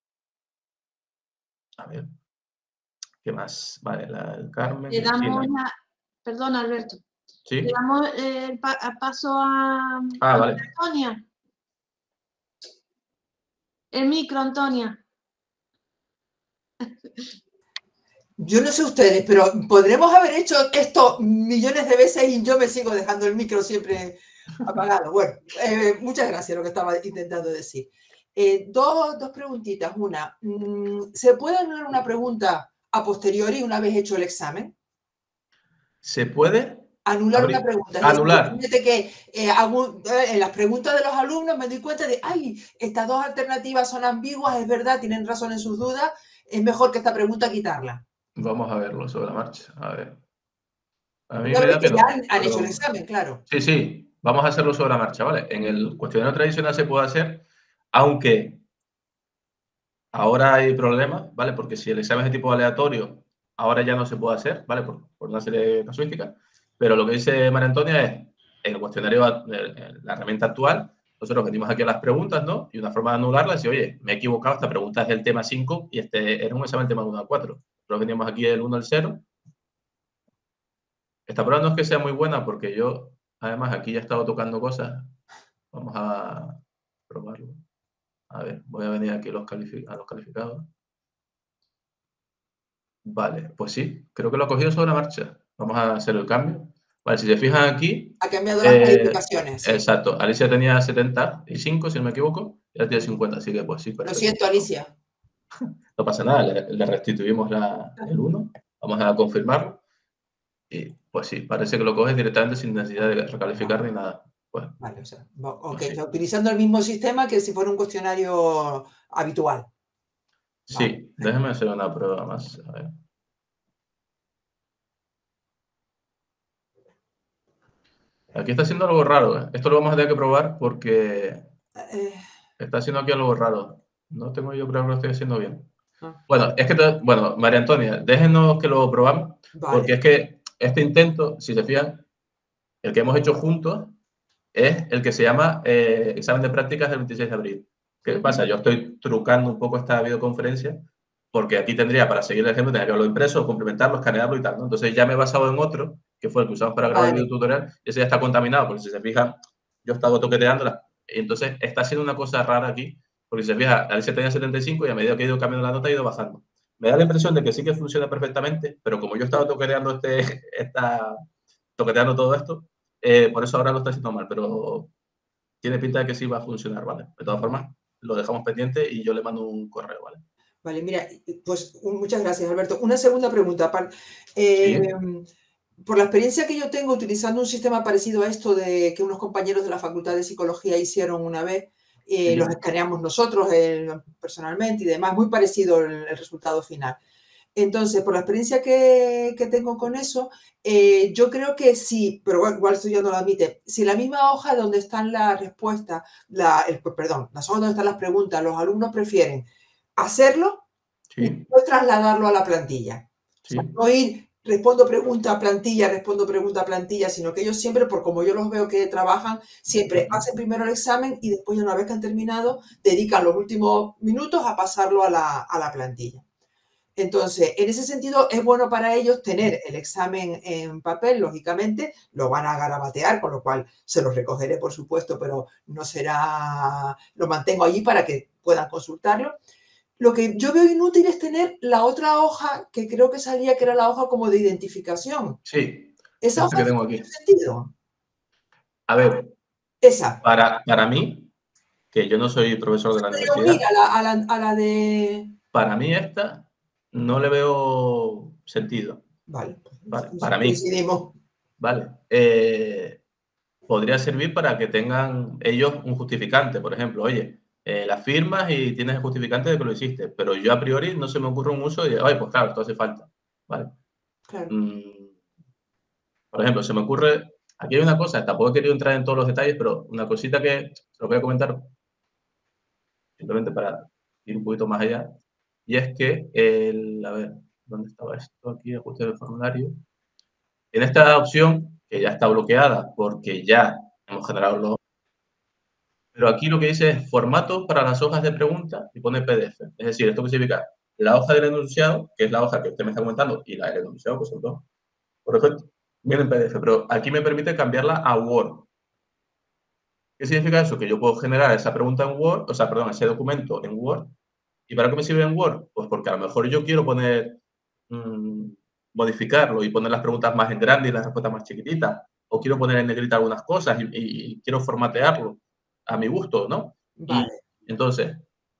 a ver. ¿Qué más? Vale, la del Carmen. Le damos sí, la... una... Perdón, Alberto. ¿Sí? Le damos eh, el pa paso a, ah, a vale. Antonia. El micro, Antonia. Yo no sé ustedes, pero podremos haber hecho esto millones de veces y yo me sigo dejando el micro siempre Apagado. Bueno, eh, muchas gracias, lo que estaba intentando decir. Eh, dos, dos preguntitas. Una, ¿se puede anular una pregunta a posteriori una vez hecho el examen? ¿Se puede? Anular abrir, una pregunta. Es anular. decir, que eh, algún, eh, en las preguntas de los alumnos me doy cuenta de, ay, estas dos alternativas son ambiguas, es verdad, tienen razón en sus dudas, es mejor que esta pregunta quitarla. Vamos a verlo sobre la marcha. A ver. A mí Una me vez da que que no. ya han, han pero... hecho el examen, claro. Sí, sí. Vamos a hacerlo sobre la marcha, ¿vale? En el cuestionario tradicional se puede hacer, aunque ahora hay problemas, ¿vale? Porque si el examen es de tipo aleatorio, ahora ya no se puede hacer, ¿vale? Por, por una serie de casuísticas. Pero lo que dice María Antonia es, en el cuestionario, en la herramienta actual, nosotros venimos aquí a las preguntas, ¿no? Y una forma de anularlas es, oye, me he equivocado, esta pregunta es del tema cinco y este era un examen del tema uno al cuatro. Nosotros venimos aquí del uno al cero. Esta prueba no es que sea muy buena porque yo, además, aquí ya he estado tocando cosas. Vamos a probarlo. A ver, voy a venir aquí a los, calific a los calificados. Vale, pues sí, creo que lo ha cogido sobre la marcha. Vamos a hacer el cambio. Vale, si se fijan aquí... Ha cambiado eh, las calificaciones. Sí. Exacto, Alicia tenía setenta y cinco, si no me equivoco, y ahora tiene cincuenta, así que pues sí, perfecto. Lo siento, Alicia. No pasa nada, le, le restituimos la, el uno. Vamos a confirmarlo. Y pues sí, parece que lo coges directamente sin necesidad de recalificar ni nada. Pues, vale, o sea, ok, pues sí. Está utilizando el mismo sistema que si fuera un cuestionario habitual. Sí, Vale. déjeme hacer una prueba más. A ver. Aquí está haciendo algo raro. ¿eh? Esto lo vamos a tener que probar porque Eh, está haciendo aquí algo raro. No tengo yo creo que lo estoy haciendo bien. ah, Bueno, es que, te, bueno, María Antonia, déjenos que lo probamos, vale. porque es que este intento, si se fijan, el que hemos hecho juntos es el que se llama eh, examen de prácticas del veintiséis de abril. ¿Qué pasa? Yo estoy trucando un poco esta videoconferencia porque aquí tendría, para seguir el ejemplo, tendría que haberlo impreso, complementarlo, escanearlo y tal, ¿no? Entonces ya me he basado en otro, que fue el que usamos para grabar Vale. el video tutorial, y ese ya está contaminado, porque si se fijan, yo estaba toqueteándola. Y entonces está haciendo una cosa rara aquí, porque si se fija, Alicia tenía setenta y cinco y a medida que he ido cambiando la nota ha ido bajando. Me da la impresión de que sí que funciona perfectamente, pero como yo estaba toqueteando, este, esta, toqueteando todo esto, eh, por eso ahora lo está haciendo mal, pero tiene pinta de que sí va a funcionar, ¿vale? De todas formas, lo dejamos pendiente y yo le mando un correo, ¿vale? Vale, mira, pues muchas gracias, Alberto. Una segunda pregunta. Eh, ¿Sí? Por la experiencia que yo tengo utilizando un sistema parecido a esto de que unos compañeros de la Facultad de Psicología hicieron una vez, eh, Sí. los escaneamos nosotros eh, personalmente y demás, muy parecido el, el resultado final. Entonces, por la experiencia que, que tengo con eso, eh, yo creo que sí, pero igual, igual esto ya no lo admite, si la misma hoja donde están las respuestas, la, el, perdón, las hojas donde están las preguntas, los alumnos prefieren hacerlo Sí. y después trasladarlo a la plantilla. Sí. O sea, no ir, respondo pregunta, plantilla, respondo pregunta, plantilla, sino que ellos siempre, por como yo los veo que trabajan, siempre hacen primero el examen y después, una vez que han terminado, dedican los últimos minutos a pasarlo a la, a la plantilla. Entonces, en ese sentido, es bueno para ellos tener el examen en papel, lógicamente, lo van a garabatear, con lo cual se los recogeré, por supuesto, pero no será, lo mantengo allí para que puedan consultarlo. Lo que yo veo inútil es tener la otra hoja que creo que salía, que era la hoja como de identificación. Sí. ¿Esa hoja que tengo tiene aquí. sentido? A ver, esa. Para, para mí, que yo no soy profesor de la ¿Se puede unir universidad, a la, a, la, a la de...? para mí esta no le veo sentido. Vale. Vale, para mí. Coincidimos. Vale. Eh, podría servir para que tengan ellos un justificante, por ejemplo, oye, eh, las firmas y tienes el justificante de que lo hiciste, pero yo a priori no se me ocurre un uso de, ay, pues claro, esto hace falta. Vale. Claro. Mm, por ejemplo, se me ocurre, aquí hay una cosa, tampoco he querido entrar en todos los detalles, pero una cosita que os voy a comentar simplemente para ir un poquito más allá, y es que, el, a ver, ¿dónde estaba esto? Aquí, ajuste del formulario. En esta opción, que ya está bloqueada porque ya hemos generado los... Pero aquí lo que dice es formato para las hojas de preguntas y pone P D F. Es decir, ¿esto qué significa? La hoja del enunciado, que es la hoja que usted me está comentando, y la del enunciado, que son dos, por ejemplo, viene en P D F, pero aquí me permite cambiarla a Word. ¿Qué significa eso? Que yo puedo generar esa pregunta en Word, o sea, perdón, ese documento en Word. ¿Y para qué me sirve en Word? Pues porque a lo mejor yo quiero poner, mmm, modificarlo y poner las preguntas más en grande y las respuestas más chiquititas. o quiero poner en negrita algunas cosas y, y quiero formatearlo a mi gusto, ¿no? Vale. Y entonces,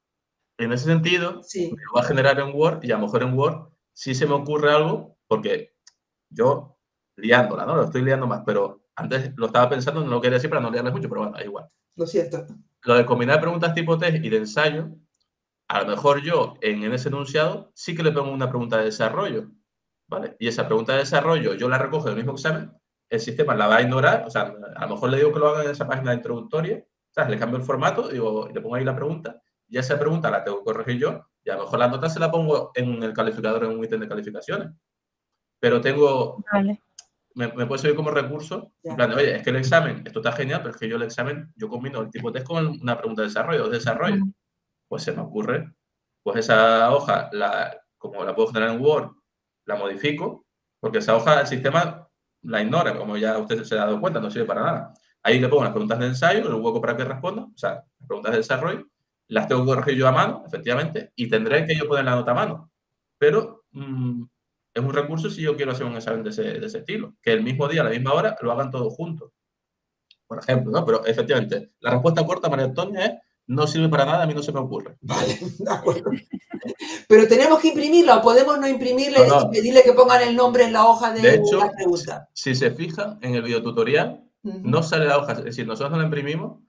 en ese sentido, Sí. me lo va a generar en Word y a lo mejor en Word sí se me ocurre algo, porque yo liándola, ¿no? Lo estoy liando más, pero antes lo estaba pensando, no lo quería decir para no liarles mucho, pero bueno, da igual. Lo siento. Lo de combinar preguntas tipo test y de ensayo, a lo mejor yo en, en ese enunciado sí que le pongo una pregunta de desarrollo, ¿vale? Y esa pregunta de desarrollo yo la recojo del mismo examen, el sistema la va a ignorar, o sea, a lo mejor le digo que lo haga en esa página introductoria, ¿sabes? Le cambio el formato, digo, y le pongo ahí la pregunta, y esa pregunta la tengo que corregir yo, y a lo mejor la nota se la pongo en el calificador, en un ítem de calificaciones. Pero tengo, Vale. me, me puede servir como recurso, Ya. en plan de, oye, es que el examen, esto está genial, pero es que yo el examen, yo combino el tipo test con una pregunta de desarrollo, de desarrollo. Vale. Pues se me ocurre, pues esa hoja, la, como la puedo generar en Word, la modifico, porque esa hoja el sistema la ignora, como ya usted se ha dado cuenta, no sirve para nada. Ahí le pongo las preguntas de ensayo, el hueco para que responda, o sea, las preguntas de desarrollo, las tengo que corregir yo a mano, efectivamente, y tendré que yo poner la nota a mano. Pero mmm, es un recurso si yo quiero hacer un examen de ese, de ese estilo, que el mismo día, a la misma hora, lo hagan todos juntos, por ejemplo, ¿no? Pero efectivamente, la respuesta corta, María Antonia, es no sirve para nada, a mí no se me ocurre. Vale, de acuerdo. Pero tenemos que imprimirla o podemos no imprimirle No, no. y pedirle que pongan el nombre en la hoja de, De hecho, la pregunta. si, si se fijan en el videotutorial, Uh-huh. no sale la hoja. Es decir, nosotros no la imprimimos,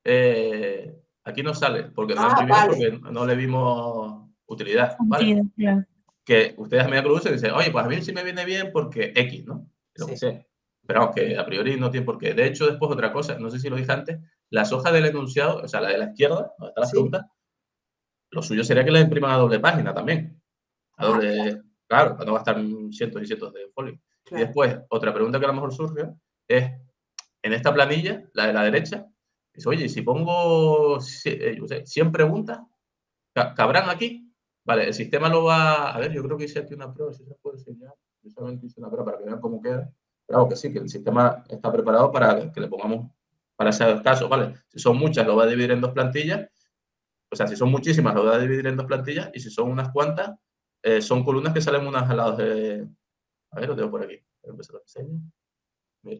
eh, aquí no sale, porque no la Ah, imprimimos vale. porque no le vimos utilidad, ¿vale? Sentido, claro. Que ustedes a medida que lo usen dicen, oye, pues a mí sí me viene bien porque X, ¿no? Lo Sí. que sea. Pero vamos, que a priori no tiene por qué. De hecho, después otra cosa, no sé si lo dije antes, las hojas del enunciado, o sea, la de la izquierda, donde están las Sí. preguntas, lo suyo sería que las impriman a doble página también. A Ah, doble, claro, para no gastar cientos y cientos de folio. claro. Y después, otra pregunta que a lo mejor surge es, en esta planilla, la de la derecha, dice, oye, si pongo yo sé, cien preguntas, ¿cabrán aquí? Vale, el sistema lo va, a ver, yo creo que hice aquí una prueba, si se puede enseñar, yo solamente hice una prueba para que vean cómo queda. Claro que sí, que el sistema está preparado para que le pongamos, para ese caso, ¿vale? Si son muchas, lo va a dividir en dos plantillas, o sea, si son muchísimas, lo va a dividir en dos plantillas, y si son unas cuantas, eh, son columnas que salen unas al lado de... A ver, lo tengo por aquí. Espero que se lo enseñe. Mira.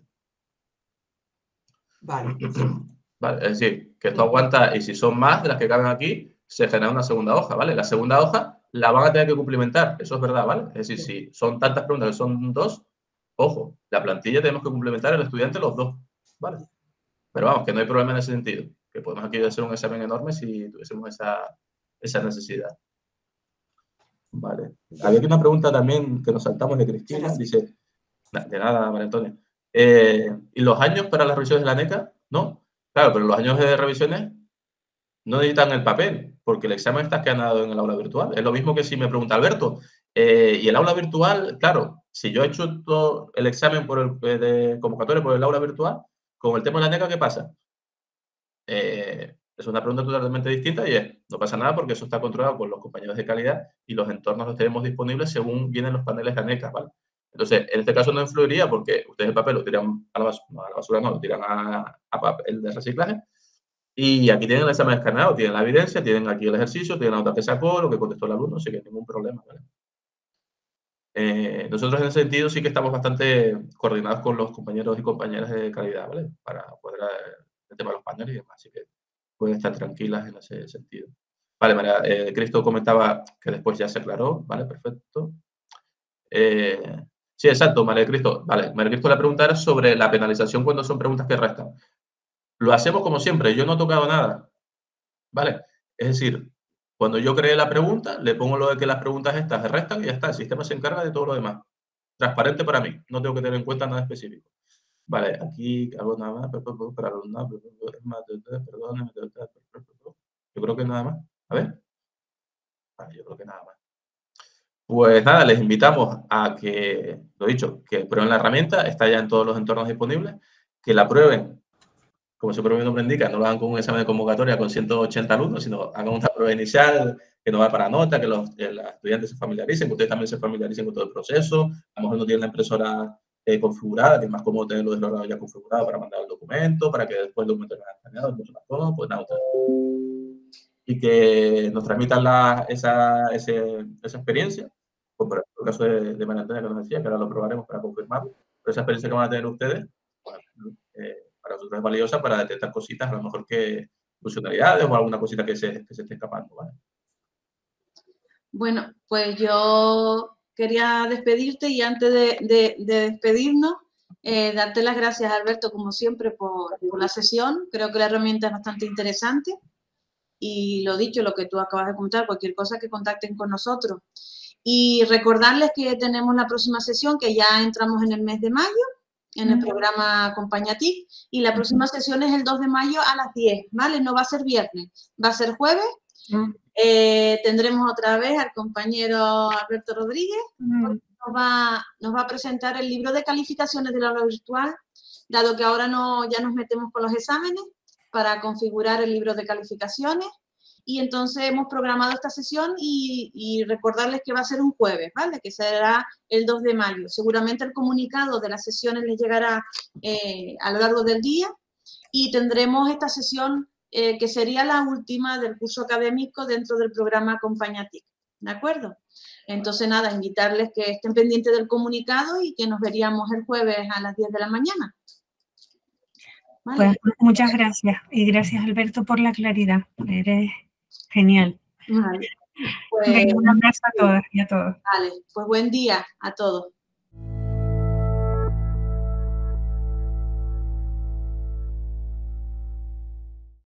Vale. Vale, es decir, que esto aguanta, y si son más de las que caben aquí, se genera una segunda hoja, ¿vale? La segunda hoja la van a tener que cumplimentar, eso es verdad, ¿vale? Es decir, si son tantas preguntas que son dos, ojo, la plantilla tenemos que cumplimentar el estudiante los dos, ¿vale? Pero vamos, que no hay problema en ese sentido, que podemos aquí hacer un examen enorme si tuviésemos esa, esa necesidad. Vale. Había aquí una pregunta también que nos saltamos de Cristina, dice, de nada, María Antonia, eh, ¿y los años para las revisiones de la NECA? No, claro, pero los años de revisiones no necesitan el papel, porque el examen está escaneado en el aula virtual. Es lo mismo que si me pregunta Alberto, eh, y el aula virtual, claro, si yo he hecho todo el examen por el, de convocatoria por el aula virtual, con el tema de la NECA, ¿qué pasa? Eh, es una pregunta totalmente distinta y es, no pasa nada porque eso está controlado por los compañeros de calidad y los entornos los tenemos disponibles según vienen los paneles de NECA, ¿vale? Entonces, en este caso no influiría porque ustedes el papel lo tiran a la basura, no, a la basura no, lo tiran a, a papel de reciclaje. Y aquí tienen el examen escaneado, tienen la evidencia, tienen aquí el ejercicio, tienen la nota que sacó, lo que contestó el alumno, así que ningún problema, ¿vale? Eh, nosotros en ese sentido sí que estamos bastante coordinados con los compañeros y compañeras de calidad, ¿vale? Para poder el tema de los paneles y demás, así que pueden estar tranquilas en ese sentido. Vale, María, eh, Cristo comentaba que después ya se aclaró, ¿vale? Perfecto. Eh, sí, exacto, María Cristo. Vale, María Cristo, la pregunta era sobre la penalización cuando son preguntas que restan. Lo hacemos como siempre, yo no he tocado nada, ¿vale? Es decir, cuando yo creé la pregunta, le pongo lo de que las preguntas estas se restan y ya está, el sistema se encarga de todo lo demás. Transparente para mí, no tengo que tener en cuenta nada específico. Vale, aquí hago nada más, para alumnado, perdón, yo creo que nada más. A ver. Vale, yo creo que nada más. Pues nada, les invitamos a que, lo dicho, que prueben la herramienta, está ya en todos los entornos disponibles, que la prueben, como su propio nombre indica, no lo hagan con un examen de convocatoria con ciento ochenta alumnos, sino hagan una prueba inicial que no va para nota, que los, que los estudiantes se familiaricen, que ustedes también se familiaricen con todo el proceso. A lo mejor no tienen la impresora eh, configurada, que es más cómodo tenerlo del ordenador ya configurado para mandar el documento, para que después el documento venga escaneado, mucho más cómodo, pues nada, y que nos transmitan la, esa, ese, esa experiencia, pues por el caso de, de María Antonia que nos decía, que ahora lo probaremos para confirmarlo, pero esa experiencia que van a tener ustedes pues, eh, para nosotros es valiosa para detectar cositas, a lo mejor que funcionalidades o alguna cosita que se, que se esté escapando, ¿vale? Bueno, pues yo quería despedirte y antes de, de, de despedirnos, eh, darte las gracias, Alberto, como siempre, por, por la sesión. Creo que la herramienta es bastante interesante. Y lo dicho, lo que tú acabas de comentar, cualquier cosa que contacten con nosotros. Y recordarles que tenemos la próxima sesión, que ya entramos en el mes de mayo, en el programa Acompañatic, y la próxima sesión es el dos de mayo a las diez, ¿vale? No va a ser viernes, va a ser jueves. Eh, tendremos otra vez al compañero Alberto Rodríguez, nos va, nos va a presentar el libro de calificaciones del aula virtual, dado que ahora no, ya nos metemos con los exámenes, para configurar el libro de calificaciones, y entonces hemos programado esta sesión y, y recordarles que va a ser un jueves, ¿vale? Que será el dos de mayo. Seguramente el comunicado de las sesiones les llegará eh, a lo largo del día y tendremos esta sesión eh, que sería la última del curso académico dentro del programa Acompañatic, ¿de acuerdo? Entonces, nada, invitarles que estén pendientes del comunicado y que nos veríamos el jueves a las diez de la mañana. Vale. Pues muchas gracias y gracias, Alberto, por la claridad. Eres genial. Vale. Pues, Venga, un abrazo a todas y a todos. Vale, pues buen día a todos.